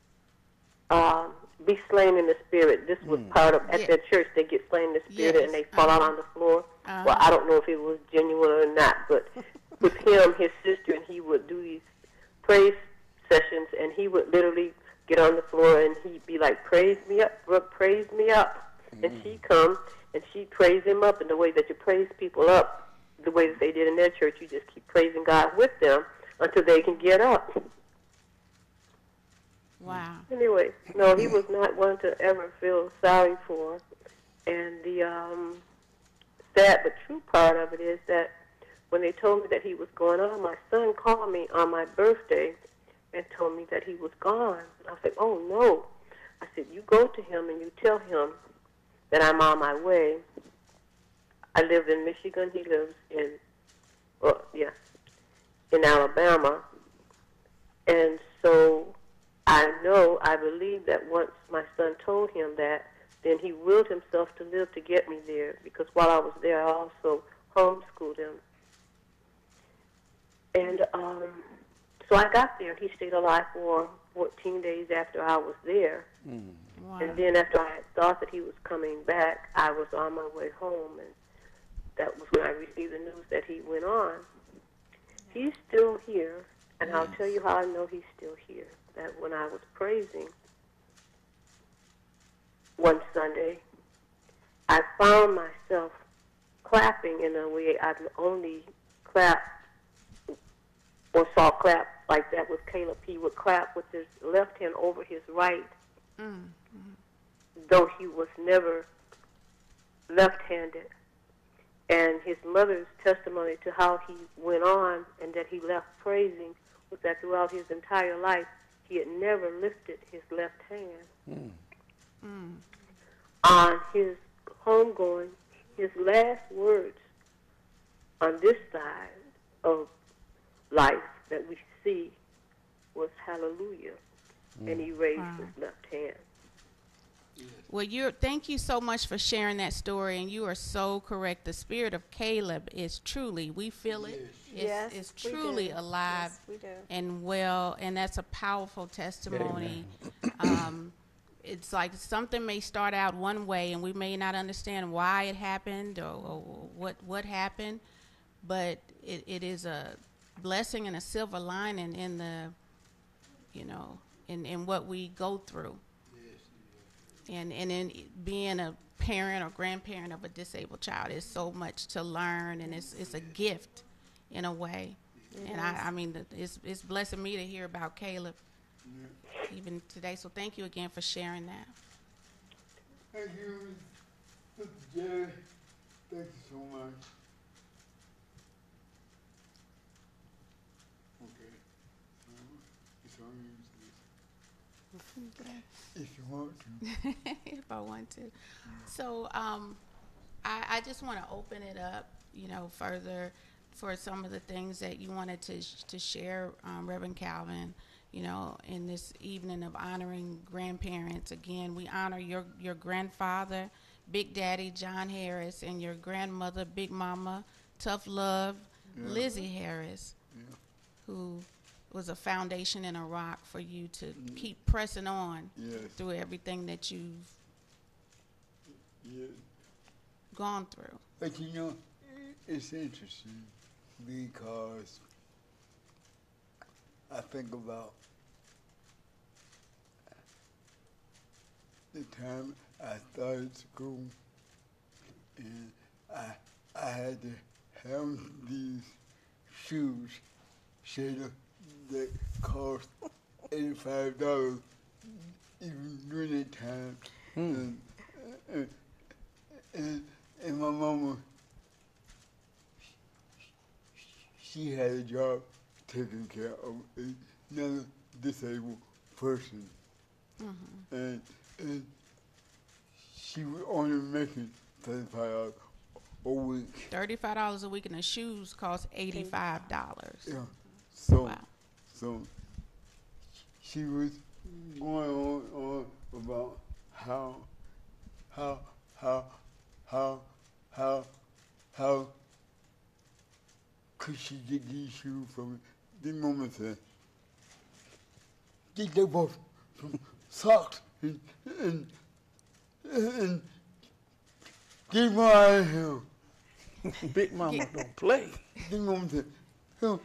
Um, be slain in the spirit. This was mm. part of, at yeah. their church, they get slain in the spirit, yes. and they fall uh-huh. out on the floor. Uh-huh. Well, I don't know if it was genuine or not, but with him, his sister, and he would do these praise sessions, and he would literally get on the floor, and he'd be like, praise me up, Brooke, praise me up. Mm. And she'd come, and she'd praise him up in the way that you praise people up, the way that they did in their church. You just keep praising God with them until they can get up. Wow. Anyway, no, he was not one to ever feel sorry for. And the um, sad but true part of it is that when they told me that he was going on, my son called me on my birthday and told me that he was gone. I said, oh, no. I said, you go to him and you tell him that I'm on my way. I live in Michigan. He lives in, well, yeah, in Alabama. And so I know, I believe that once my son told him that, then he willed himself to live to get me there, because while I was there, I also homeschooled him. And um, so I got there, and he stayed alive for fourteen days after I was there. Mm. Wow. And then after I had thought that he was coming back, I was on my way home, and that was when I received the news that he went on. He's still here, and yes. I'll tell you how I know he's still here. That when I was praising one Sunday, I found myself clapping in a way I've only clapped or saw clap like that with Caleb. He would clap with his left hand over his right, mm-hmm. though he was never left-handed. And his mother's testimony to how he went on and that he left praising was that throughout his entire life, he had never lifted his left hand. Mm. Mm. On his homegoing, his last words on this side of life that we see was hallelujah, mm. and he raised wow. his left hand. Well, you're, thank you so much for sharing that story, and you are so correct. The spirit of Caleb is truly, we feel it, it's, Yes, it's we truly do. alive Yes, we do. and well, and that's a powerful testimony. Um, it's like something may start out one way, and we may not understand why it happened or, or what what happened, but it, it is a blessing and a silver lining in the, you know, in, in what we go through. And and in being a parent or grandparent of a disabled child is so much to learn, and it's it's a gift in a way. It and I, I mean, the- it's it's blessing me to hear about Caleb even today. So thank you again for sharing that. Thank you, Mister Jerry. Thank you so much. Okay. Uh, it's on you, sis. If you want to. If I want to. So um, I, I just want to open it up, you know, further for some of the things that you wanted to sh- to share, um, Reverend Calvin, you know, in this evening of honoring grandparents. Again, we honor your, your grandfather, Big Daddy John Harris, and your grandmother, Big Mama, Tough Love, Yeah. Lizzie Harris, Yeah. who was a foundation and a rock for you to keep pressing on Yes. through everything that you've Yes. gone through. But you know, it's interesting because I think about the time I started school, and I I had to have these shoes shaded that cost eighty-five dollars even during that time. And, and, and, and my mama, she had a job taking care of another disabled person. And, and she was only making thirty-five dollars a week. thirty-five dollars a week, and the shoes cost eighty-five dollars. Yeah. So, Wow. so she was going on, on about how, how, how, how, how, how could she get these shoes from me? The moment said, get them off some socks and, and, and get them out of here. Big Mama don't play. The moment said, so,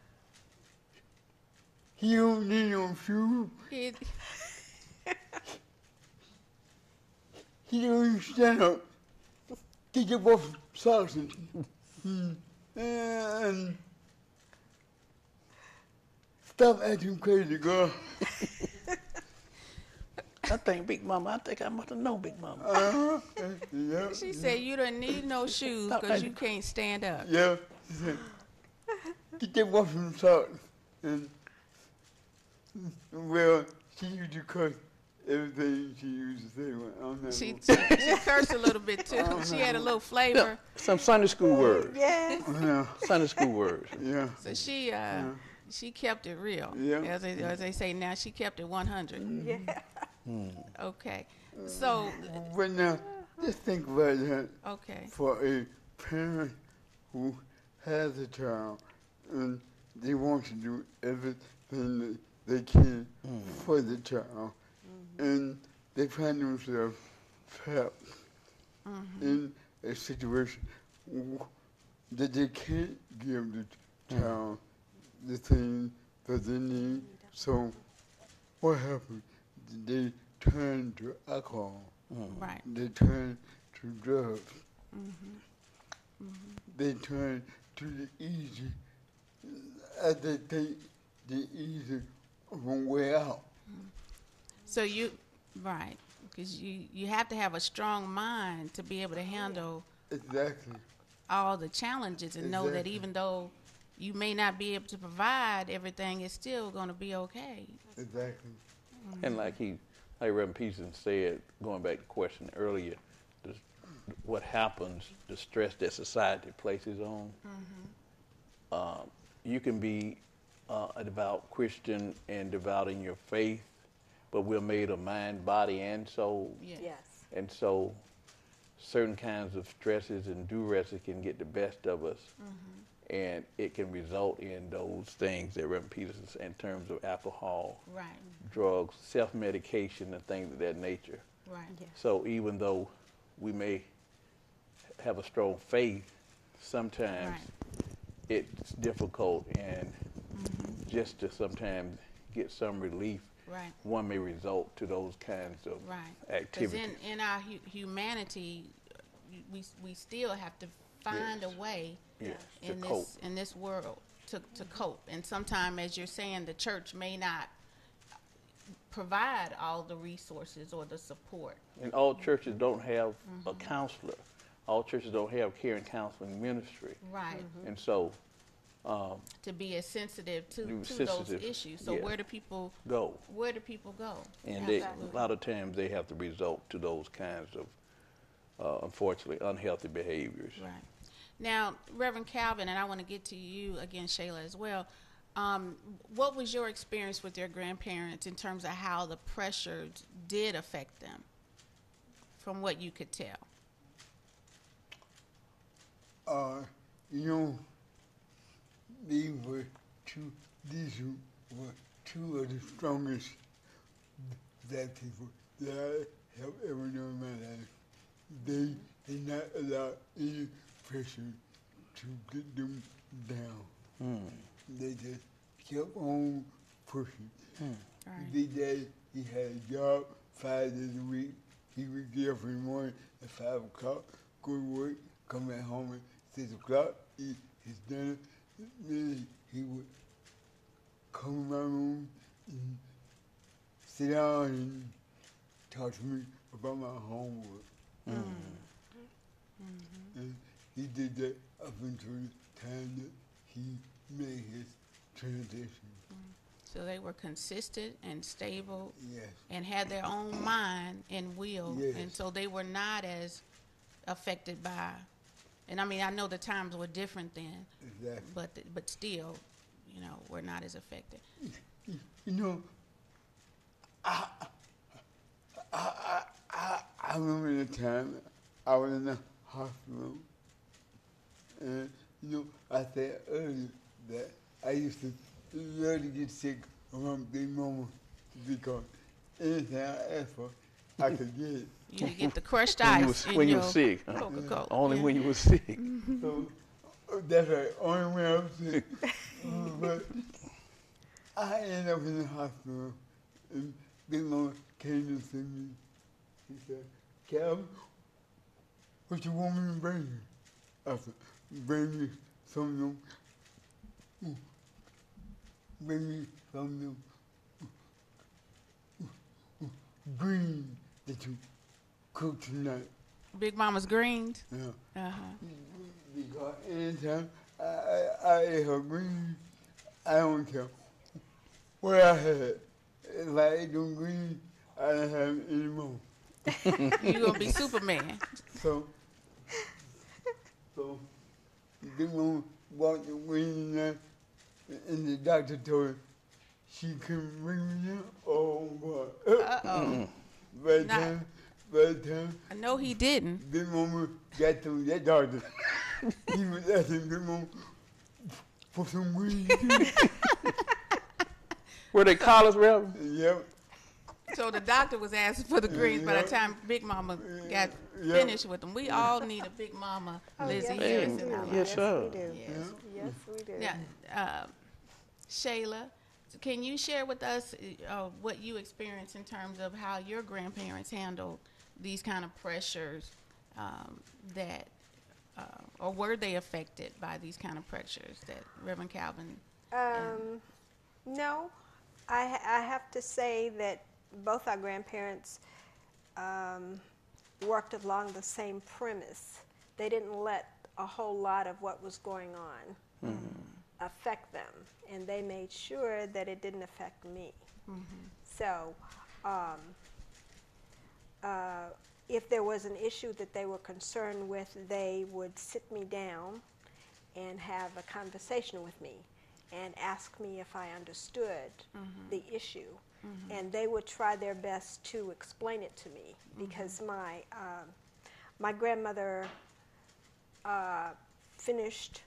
he don't need no shoes. It, He don't even stand up. Get your off socks and, mm, and stop acting crazy, girl. I think Big Mama, I think I must have known Big Mama. Uh-huh. Yeah, she said you don't need no shoes because you can't stand up. yeah. She said, get your off some socks. And, well, she used to cuss everything she used to say. When I'm not She, gonna- she, she cursed a little bit too. She had a little flavor. Some Sunday school words. Yes. yeah, Sunday school words. yeah. So she uh, she kept it real. Yeah. As they, as they say now, she kept it one hundred. Yeah. Okay. So, But now, just think about that. okay. For a parent who has a child and they want to do everything that they can for the child, and they find themselves trapped in a situation w- that they can't give the child the thing that they need. So what happens? They turn to alcohol. Right. They turn to drugs. They turn to the easy, as they think, the easy way out. So you, right, because you, you have to have a strong mind to be able to handle Exactly. all the challenges and know that Exactly. even though you may not be able to provide everything, it's still going to be okay. Exactly. And like he, like Reverend Peterson said, going back to the question earlier, the, what happens, the stress that society places on, uh, you can be uh, a devout Christian and devout in your faith, but we're made of mind, body, and soul. Yeah. Yes. And so certain kinds of stresses and duresses can get the best of us, Mm-hmm. and it can result in those things that Reverend Peterson said in terms of alcohol, Right. drugs, self-medication, and things of that nature. Right. Yeah. So even though we may have a strong faith, sometimes Right. it's difficult, and Mm-hmm. just to sometimes get some relief, Right. one may result to those kinds of Right. Because activities. in, in our hu- humanity, we we still have to find Yes. a way Yes, to in cope. this in this world to to cope. And sometimes, as you're saying, the church may not provide all the resources or the support. And all churches don't have Mm-hmm. a counselor. All churches don't have care and counseling ministry. Right. And so um, To be as sensitive to, Be to those sensitive, issues. So yeah. where do people go. where do people go? And they, a Absolutely. lot of times they have to resort to those kinds of, uh, unfortunately, unhealthy behaviors. Right. Now, Reverend Calvin, and I want to get to you again, Shayla, as well. Um, what was your experience with your grandparents in terms of how the pressures did affect them, from what you could tell? Uh, you know, these were two, these were two of the strongest black people that I have ever known in my life. They did not allow any pressure to get them down. Mm. They just kept on pushing. Right. Big Daddy, he had a job five days a week. He would get up in the morning at five o'clock, go to work, come back home at six o'clock, eat his dinner. Then he would come in my room and sit down and talk to me about my homework. Mm. And he did that up until the time that he made his transition. So they were consistent and stable Yes. and had their own mind and will. Yes. And so they were not as affected by, and I mean, I know the times were different then, Exactly. but but still, you know, we're not as affected. You know, I, I, I, I, I remember the time I was in the hospital, and, you know, I said earlier that I used to love to get sick around Big Mama because anything I asked for, I could get it. You could get the crushed When you ice was- in when you your was sick, huh? Coca-Cola. Only Yeah. when you were sick. So uh, that's right, only when I was sick. But I ended up in the hospital, and Big Mama came to see me. He said, Calvin, what you want me to bring you? I said, bring me some of them, mm, bring me some of them mm, mm, green that you cooked tonight. Big Mama's greens. Yeah. Uh-huh. Because anytime I, I, I ate her green, I don't care what I had. If I ate them green, I didn't have it anymore. You're gonna be Superman. So, so, Big Mama bought the green there, and the doctor told her she couldn't bring me down. Oh, boy. Uh-oh. By the Not- time, by the time I know he didn't. Big Mama got to that doctor, he was asking Big Mama for some green too. Were they college, Reverend? Yep. So the doctor was asking for the greens by the Yeah. time Big Mama got Yeah. finished with them. We all need a Big Mama, Oh, Lizzie yes, Harris we in do. our Yes, lives. sir. we do. Yes. Yes, we do. Now, uh, Shayla, can you share with us uh, what you experienced in terms of how your grandparents handled these kind of pressures um, that, uh, or were they affected by these kind of pressures that Reverend Calvin? Um, no, I, ha- I have to say that both our grandparents um, worked along the same premise. They didn't let a whole lot of what was going on affect them, and they made sure that it didn't affect me. So, um, uh, if there was an issue that they were concerned with, they would sit me down and have a conversation with me and ask me if I understood the issue. and they would try their best to explain it to me because my um, my grandmother uh, finished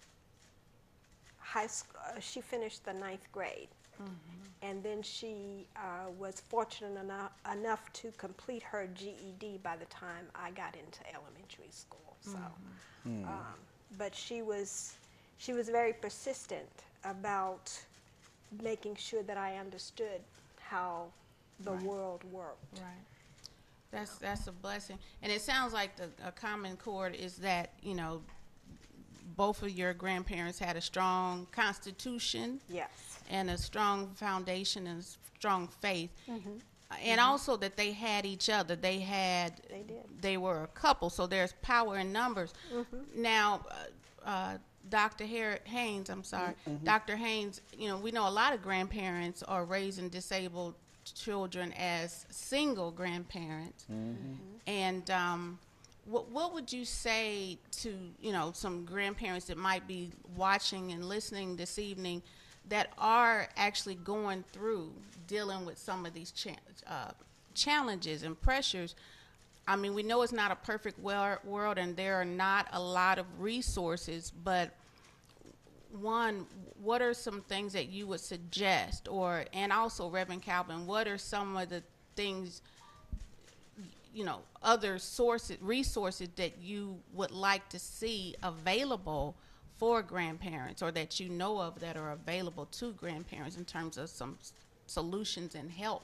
high school. Uh, she finished the ninth grade, and then she uh, was fortunate enough, enough to complete her G E D by the time I got into elementary school. So, um, but she was she was very persistent about making sure that I understood how the Right. world worked. Right. That's that's a blessing, and it sounds like the a common chord is that you know both of your grandparents had a strong constitution Yes. and a strong foundation and strong faith, Mm-hmm. and also that they had each other. They had They did. they were a couple, so there's power in numbers. Mm-hmm. Now, uh, uh, Doctor Har- Haynes, I'm sorry, Mm-hmm. Doctor Haynes. You know, we know a lot of grandparents are raising disabled children as single grandparents, and um, what what would you say to you know some grandparents that might be watching and listening this evening that are actually going through dealing with some of these cha- uh, challenges and pressures? I mean, we know it's not a perfect wel- world, and there are not a lot of resources, but one, what are some things that you would suggest, or, and also Reverend Calvin, what are some of the things, you know, other sources, resources that you would like to see available for grandparents, or that you know of that are available to grandparents in terms of some s- solutions and help?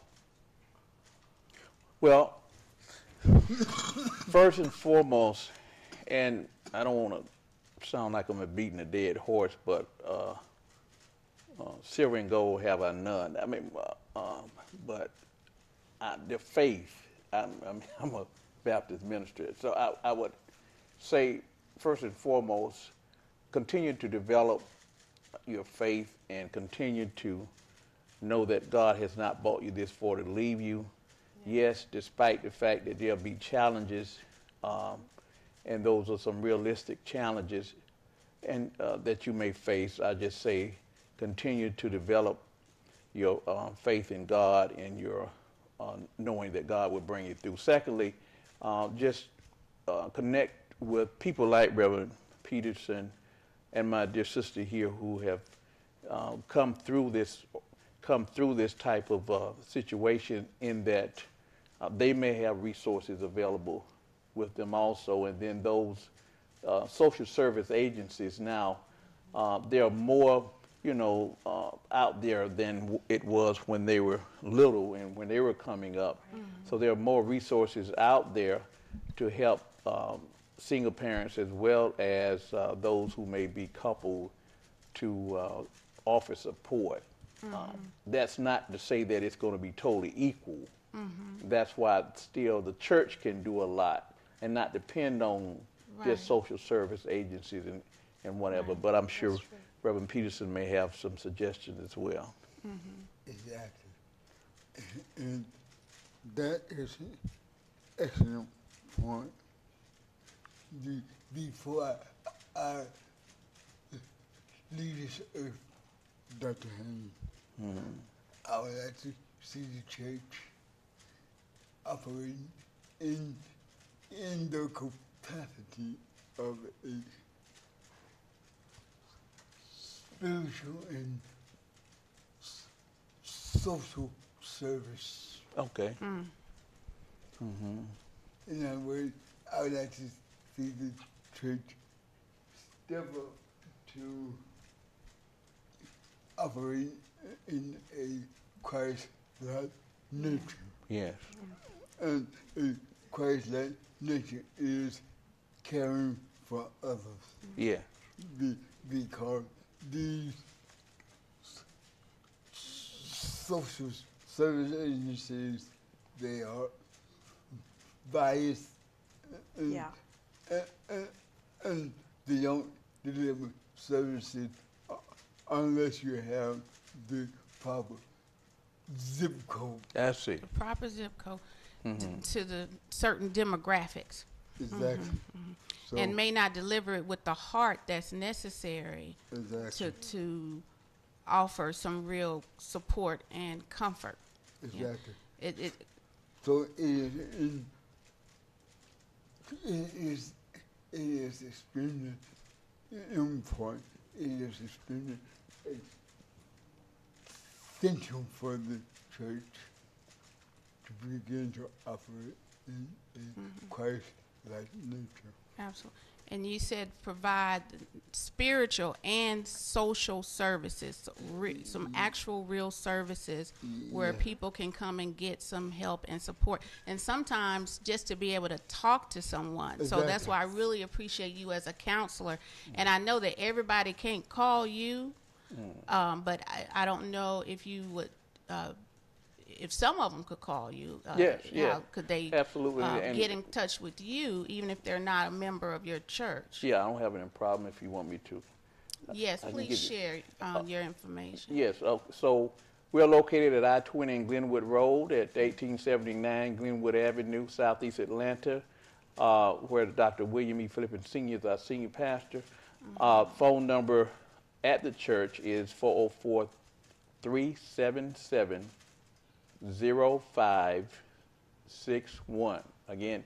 Well, first and foremost, and I don't want to sound like I'm beating a dead horse, but uh, uh, silver and gold have I none. I mean, uh, um, but I, the faith. I'm, I'm, I'm a Baptist minister, so I, I would say first and foremost, continue to develop your faith and continue to know that God has not brought you this far to leave you. Yes, despite the fact that there'll be challenges, um, and those are some realistic challenges, and uh, that you may face, I just say, continue to develop your uh, faith in God and your uh, knowing that God will bring you through. Secondly, uh, just uh, connect with people like Reverend Peterson and my dear sister here who have uh, come through this, come through this type of uh, situation, in that uh, they may have resources available with them also. And then those uh, social service agencies now, uh, there are more, you know, uh, out there than w- it was when they were little and when they were coming up. So there are more resources out there to help um, single parents as well as uh, those who may be coupled to uh, offer support. Um, that's not to say that it's going to be totally equal. That's why still the church can do a lot and not depend on Right. just social service agencies and, and whatever. Right. But I'm sure That's true. Reverend Peterson may have some suggestions as well. Exactly. And that is an excellent point. The, before I, I leave this earth, Doctor Haynes, I would like to see the church operating in, in the capacity of a spiritual and s- social service. Okay. In other words, I would like to see the church step up to operate in a Christ-like nature. Yes. And a Christ-like nature is caring for others. Yeah. Be, because these s- social service agencies, they are biased and, Yeah. and, and, and they don't deliver services uh, unless you have the proper zip code. That's it. Proper zip code t- to the certain demographics, Exactly. So, and may not deliver it with the heart that's necessary exactly. to to offer some real support and comfort. exactly. It, it, So it is, it, it is, it is extremely important. It is extremely essential for the church to begin to operate in a Mhm. Christ-like nature. Absolutely. And you said provide spiritual and social services, so re- some actual real services where Yeah. people can come and get some help and support. And sometimes just to be able to talk to someone. So that's Exactly. why I really appreciate you as a counselor. And I know that everybody can't call you, um, but I, I don't know if you would, uh, if some of them could call you, uh, Yes, how yeah, could they absolutely, uh, and- get in touch with you, even if they're not a member of your church? Yeah, I don't have any problem if you want me to. Yes, I can please give you- share um, your information. Yes, uh, so we're located at I twenty in Glenwood Road at eighteen seventy-nine Glenwood Avenue, Southeast Atlanta, uh, where Doctor William E. Philippin Senior is our senior pastor. Uh, phone number at the church is four oh four, three seven seven, zero five six one. Again,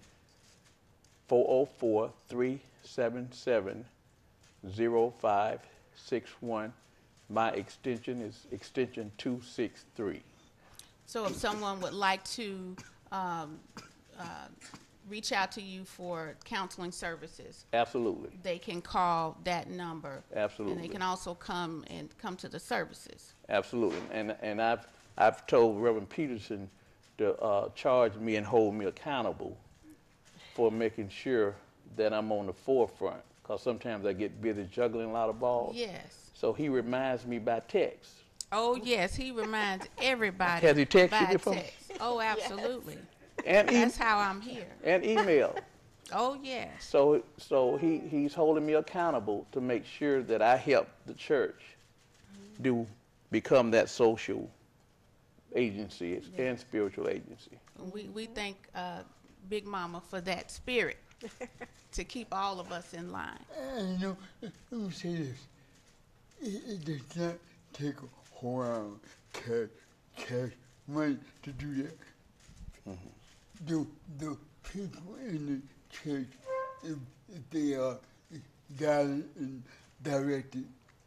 four oh four, three seven seven, zero five six one. My extension is extension two six three. So if someone would like to um, uh, reach out to you for counseling services, Absolutely, they can call that number. And absolutely, they can also come and come to the services. absolutely. And and I've I've told Reverend Peterson to uh, charge me and hold me accountable for making sure that I'm on the forefront, because sometimes I get busy juggling a lot of balls. Yes. So he reminds me by text. Oh, yes, he reminds everybody Has he texted by you before? text. Oh, absolutely. And, e- That's how I'm here. and email. Oh, yes. So, so he, he's holding me accountable to make sure that I help the church do become that social agency and spiritual agency. We, we thank uh, Big Mama for that spirit to keep all of us in line. And you know, let me say this. It, it does not take a whole lot of cash, cash money to do that. The, the people in the church, if, if they are guided and directed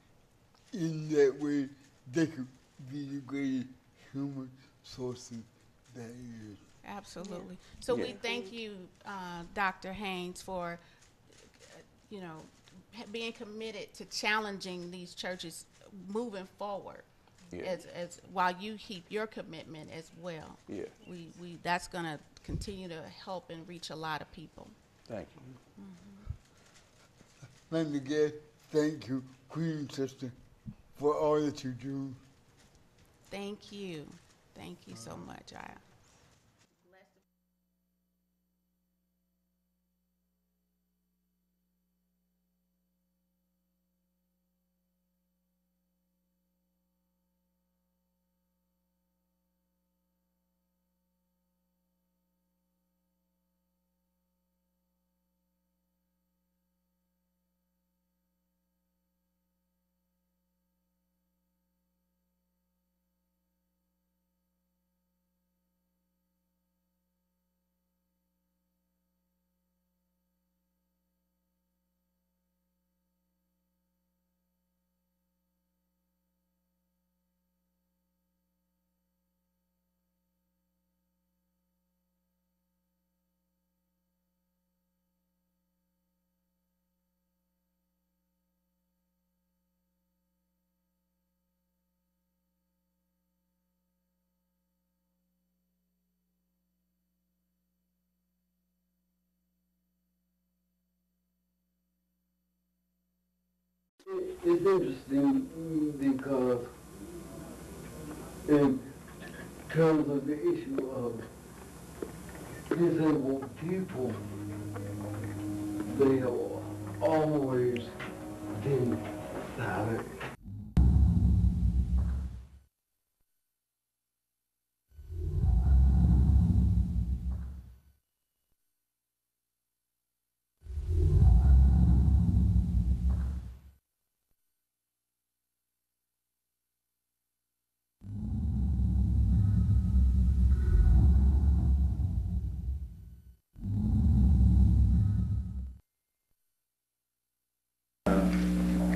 in that way, they could be the greatest human sources that is. Absolutely. So we Yeah. thank you, uh, Doctor Haynes, for, uh, you know, ha- being committed to challenging these churches moving forward. Yeah. As, as while you keep your commitment as well. Yeah. We, we that's going to continue to help and reach a lot of people. Thank you. Let me get thank you, Queen Sister, for all that you do. Thank you. Thank you so much. I It's interesting because in terms of the issue of disabled people, they have always been silent.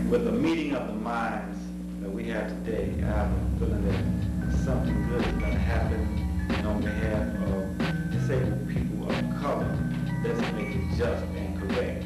with the meeting of the minds that we have today, I have a feeling that something good is going to happen, and on behalf of disabled people of color, let's make it just and correct.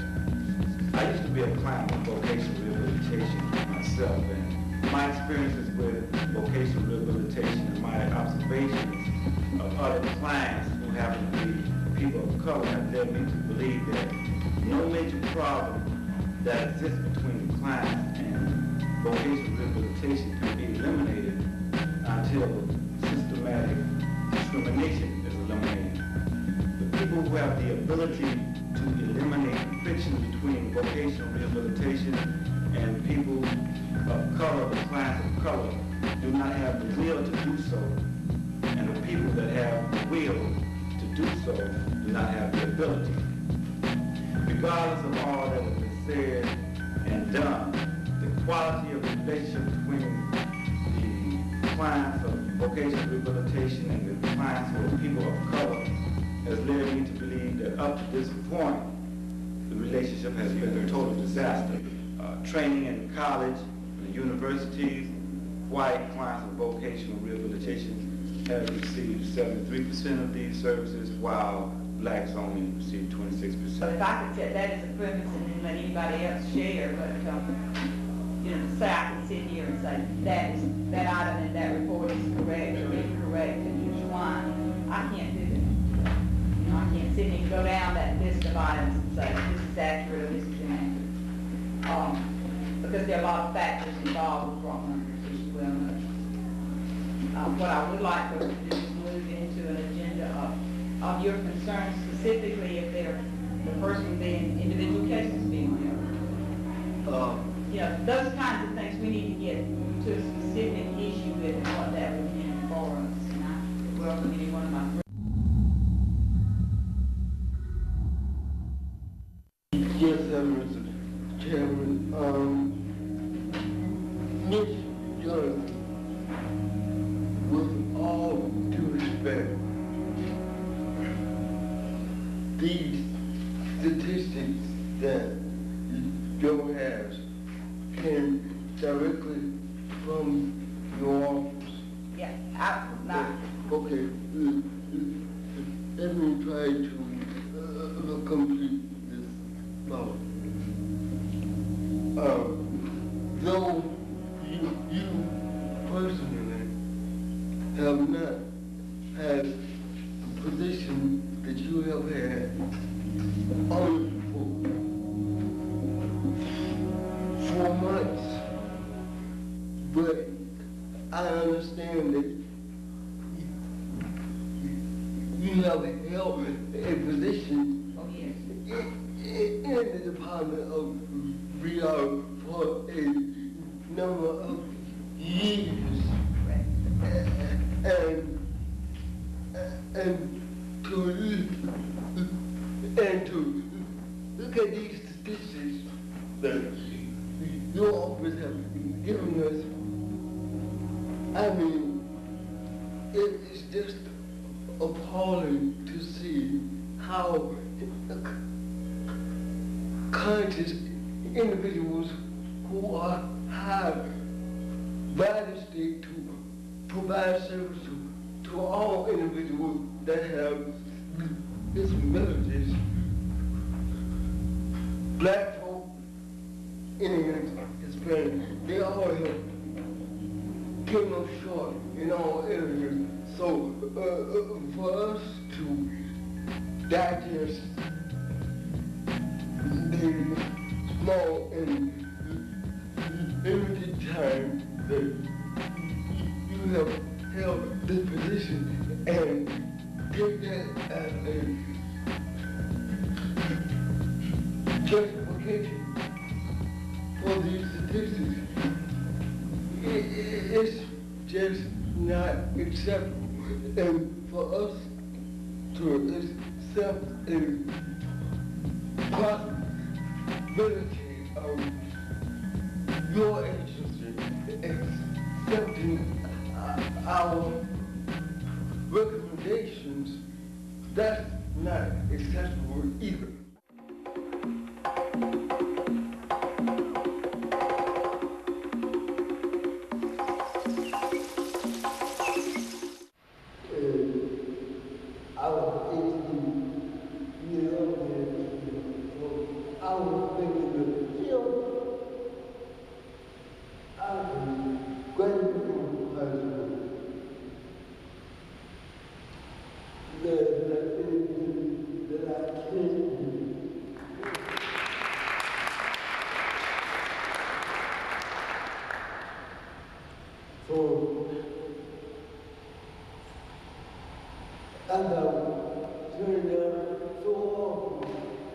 I used to be a client of vocational rehabilitation myself, and my experiences with vocational rehabilitation and my observations of other clients who happen to be people of color have led me to believe that no major problem that exists between the clients and vocational rehabilitation can be eliminated until systematic discrimination is eliminated. The people who have the ability to eliminate friction between vocational rehabilitation and people of color, the clients of color, do not have the will to do so, and the people that have the will to do so do not have the ability. Regardless of all that has been said and done, the quality of the relationship between the clients of vocational rehabilitation and the clients who are people of color has led me to believe that up to this point, the relationship has been a total disaster. Uh, training in college, in universities, white clients of vocational rehabilitation have received seventy-three percent of these services, while blacks only receive twenty-six percent. So if I could set that as a premise and then let anybody else share, but um, you know, say I can sit here and say that is that item in that report is correct or incorrect, and here's why. I can't do that. You know, I can't sit here and go down that list of items and say this is accurate or this is inaccurate. Um, because there are a lot of factors involved with wrong numbers, as you well know. Uh, what I would like for us to do is move into an agenda of, of your concerns, specifically if they're the first one being individual cases being held. Um, You know, those kinds of things we need to get to a specific issue with and what that would mean for us. And I welcome any one of my friends. Yes, sir, Mister Chairman. Um, Miz Johnson, with all due respect, these statistics that Joe has came directly from your office. Yeah, I, not. Okay, uh, let me try to uh, complete this thought. Uh, though you, you personally have not had the position that you have had only for four months, but I understand that you have held a position Oh, yes. in, in the Department of V R for a number of years. Right. And, and to, and to look at these statistics that your office have given us, I mean, it is just appalling to see how conscious individuals who are hired by the state to provide service to, to all individuals that have disabilities, black folk, Indians, Hispanic, they all have came up short in all areas. So uh, uh, for us to digest the small and limited time that you have held this position and take that as a justification for these statistics, it, it, it's just not acceptable. And for us to accept a possibility of your agency accepting our recommendations, that's not acceptable either. I was thinking that if I could graduate from high school, there's not anything that I can't do. So, as I turned out so often,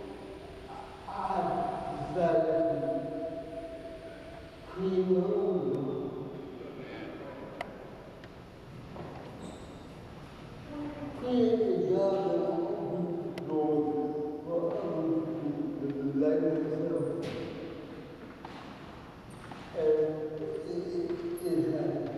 I decided to create my own job. Create a job that opens doors for other people like myself. And it, it, it happened.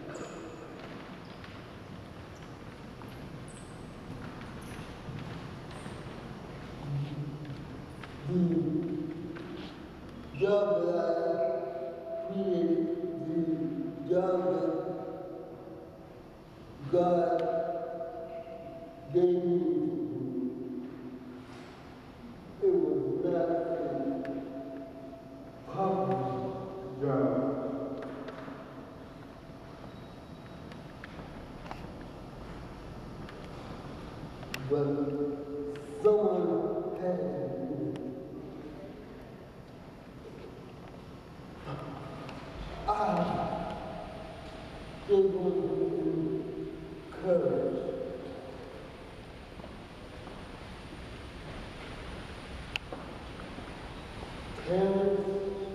The job that I created, the job that God gave me to do, it was not a popular job. But someone had to do it. I still want to encourage parents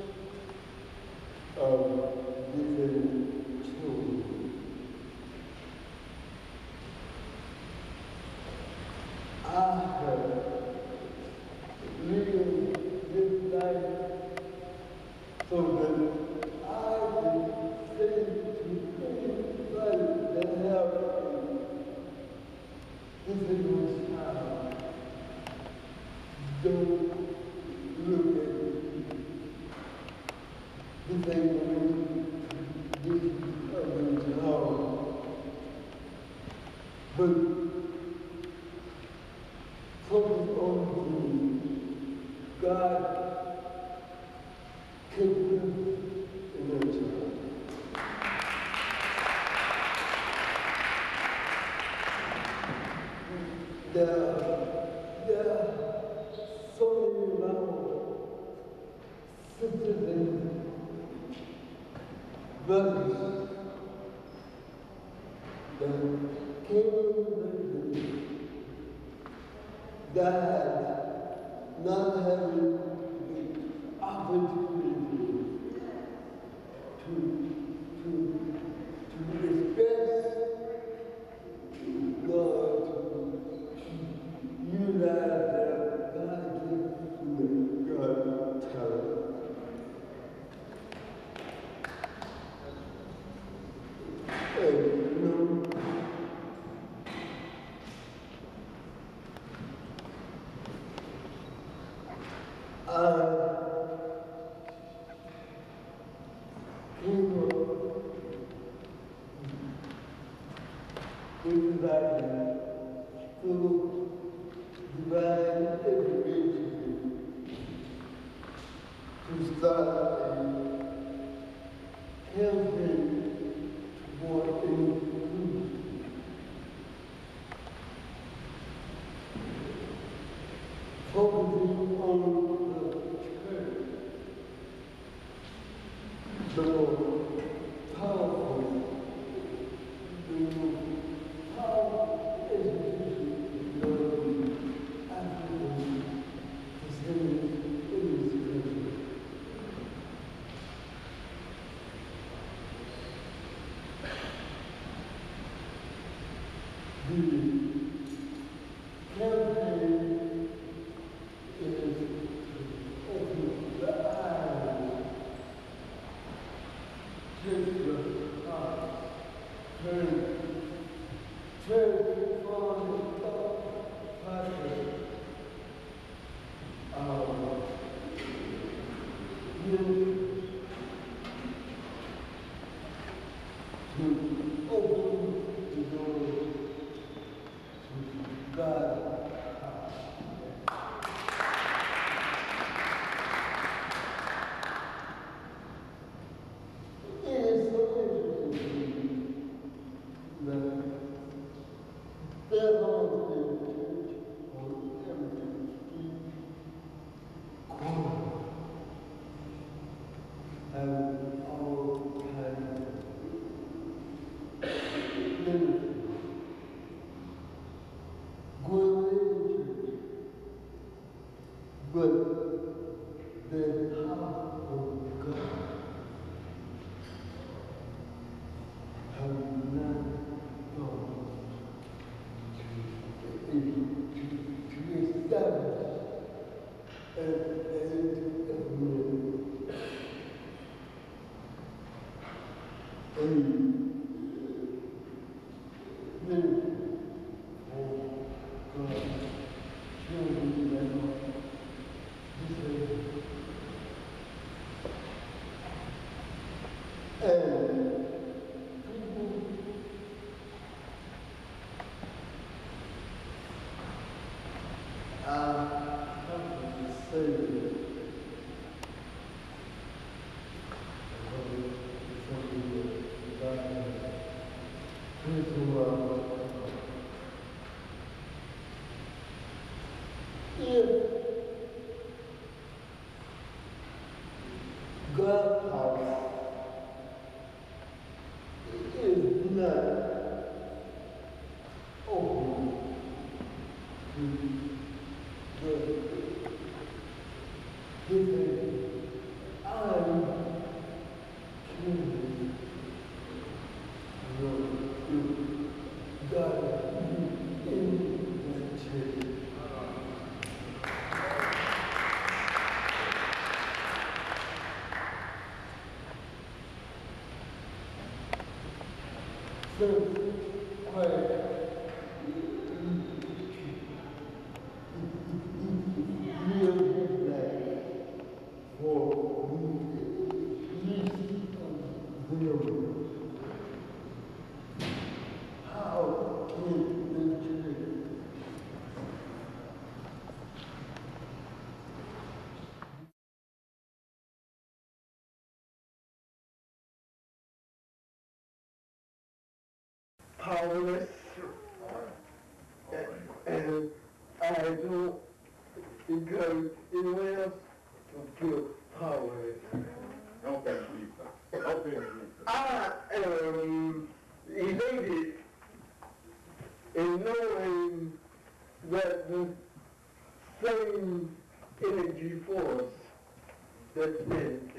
of different children. I have lived this life so that I can say to anybody that have this is my child, don't look at me. This ain't me, this is other job. But focus on me. God can do in your child. There, there are so many around sisters and brothers that came with me, that not having the opportunity to, to, to express God, to utilize their God-given God talent. And you know, I came up with that through divine intervention to start a campaign for inclusion. Focusing on the church, the most powerful, the most powerful institution of African descendants in this country. The campaign is to open the eyes, touch the heart, turn, turn from the thought process of you to open the door to God. but the power of God have not gone to, to, to establish and, and to implement a powerless, and I don't encourage anyone else to feel powerless. Don't be Lisa. Don't be Lisa. I am elated in knowing that the same energy force that's been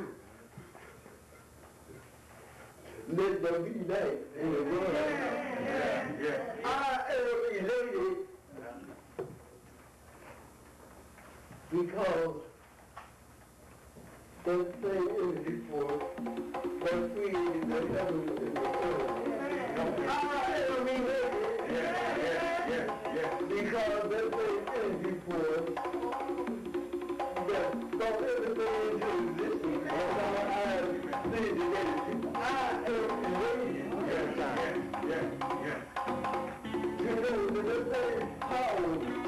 let there be light in the world. Yeah, yeah. I am elated because that same energy force that created the heavens and the earth. I am elated Yeah, yeah, yeah, yeah. because that same energy force that brought everything into existence. That's how I see it today. I am elated. Yeah, yeah, yeah, yeah. To know that that same power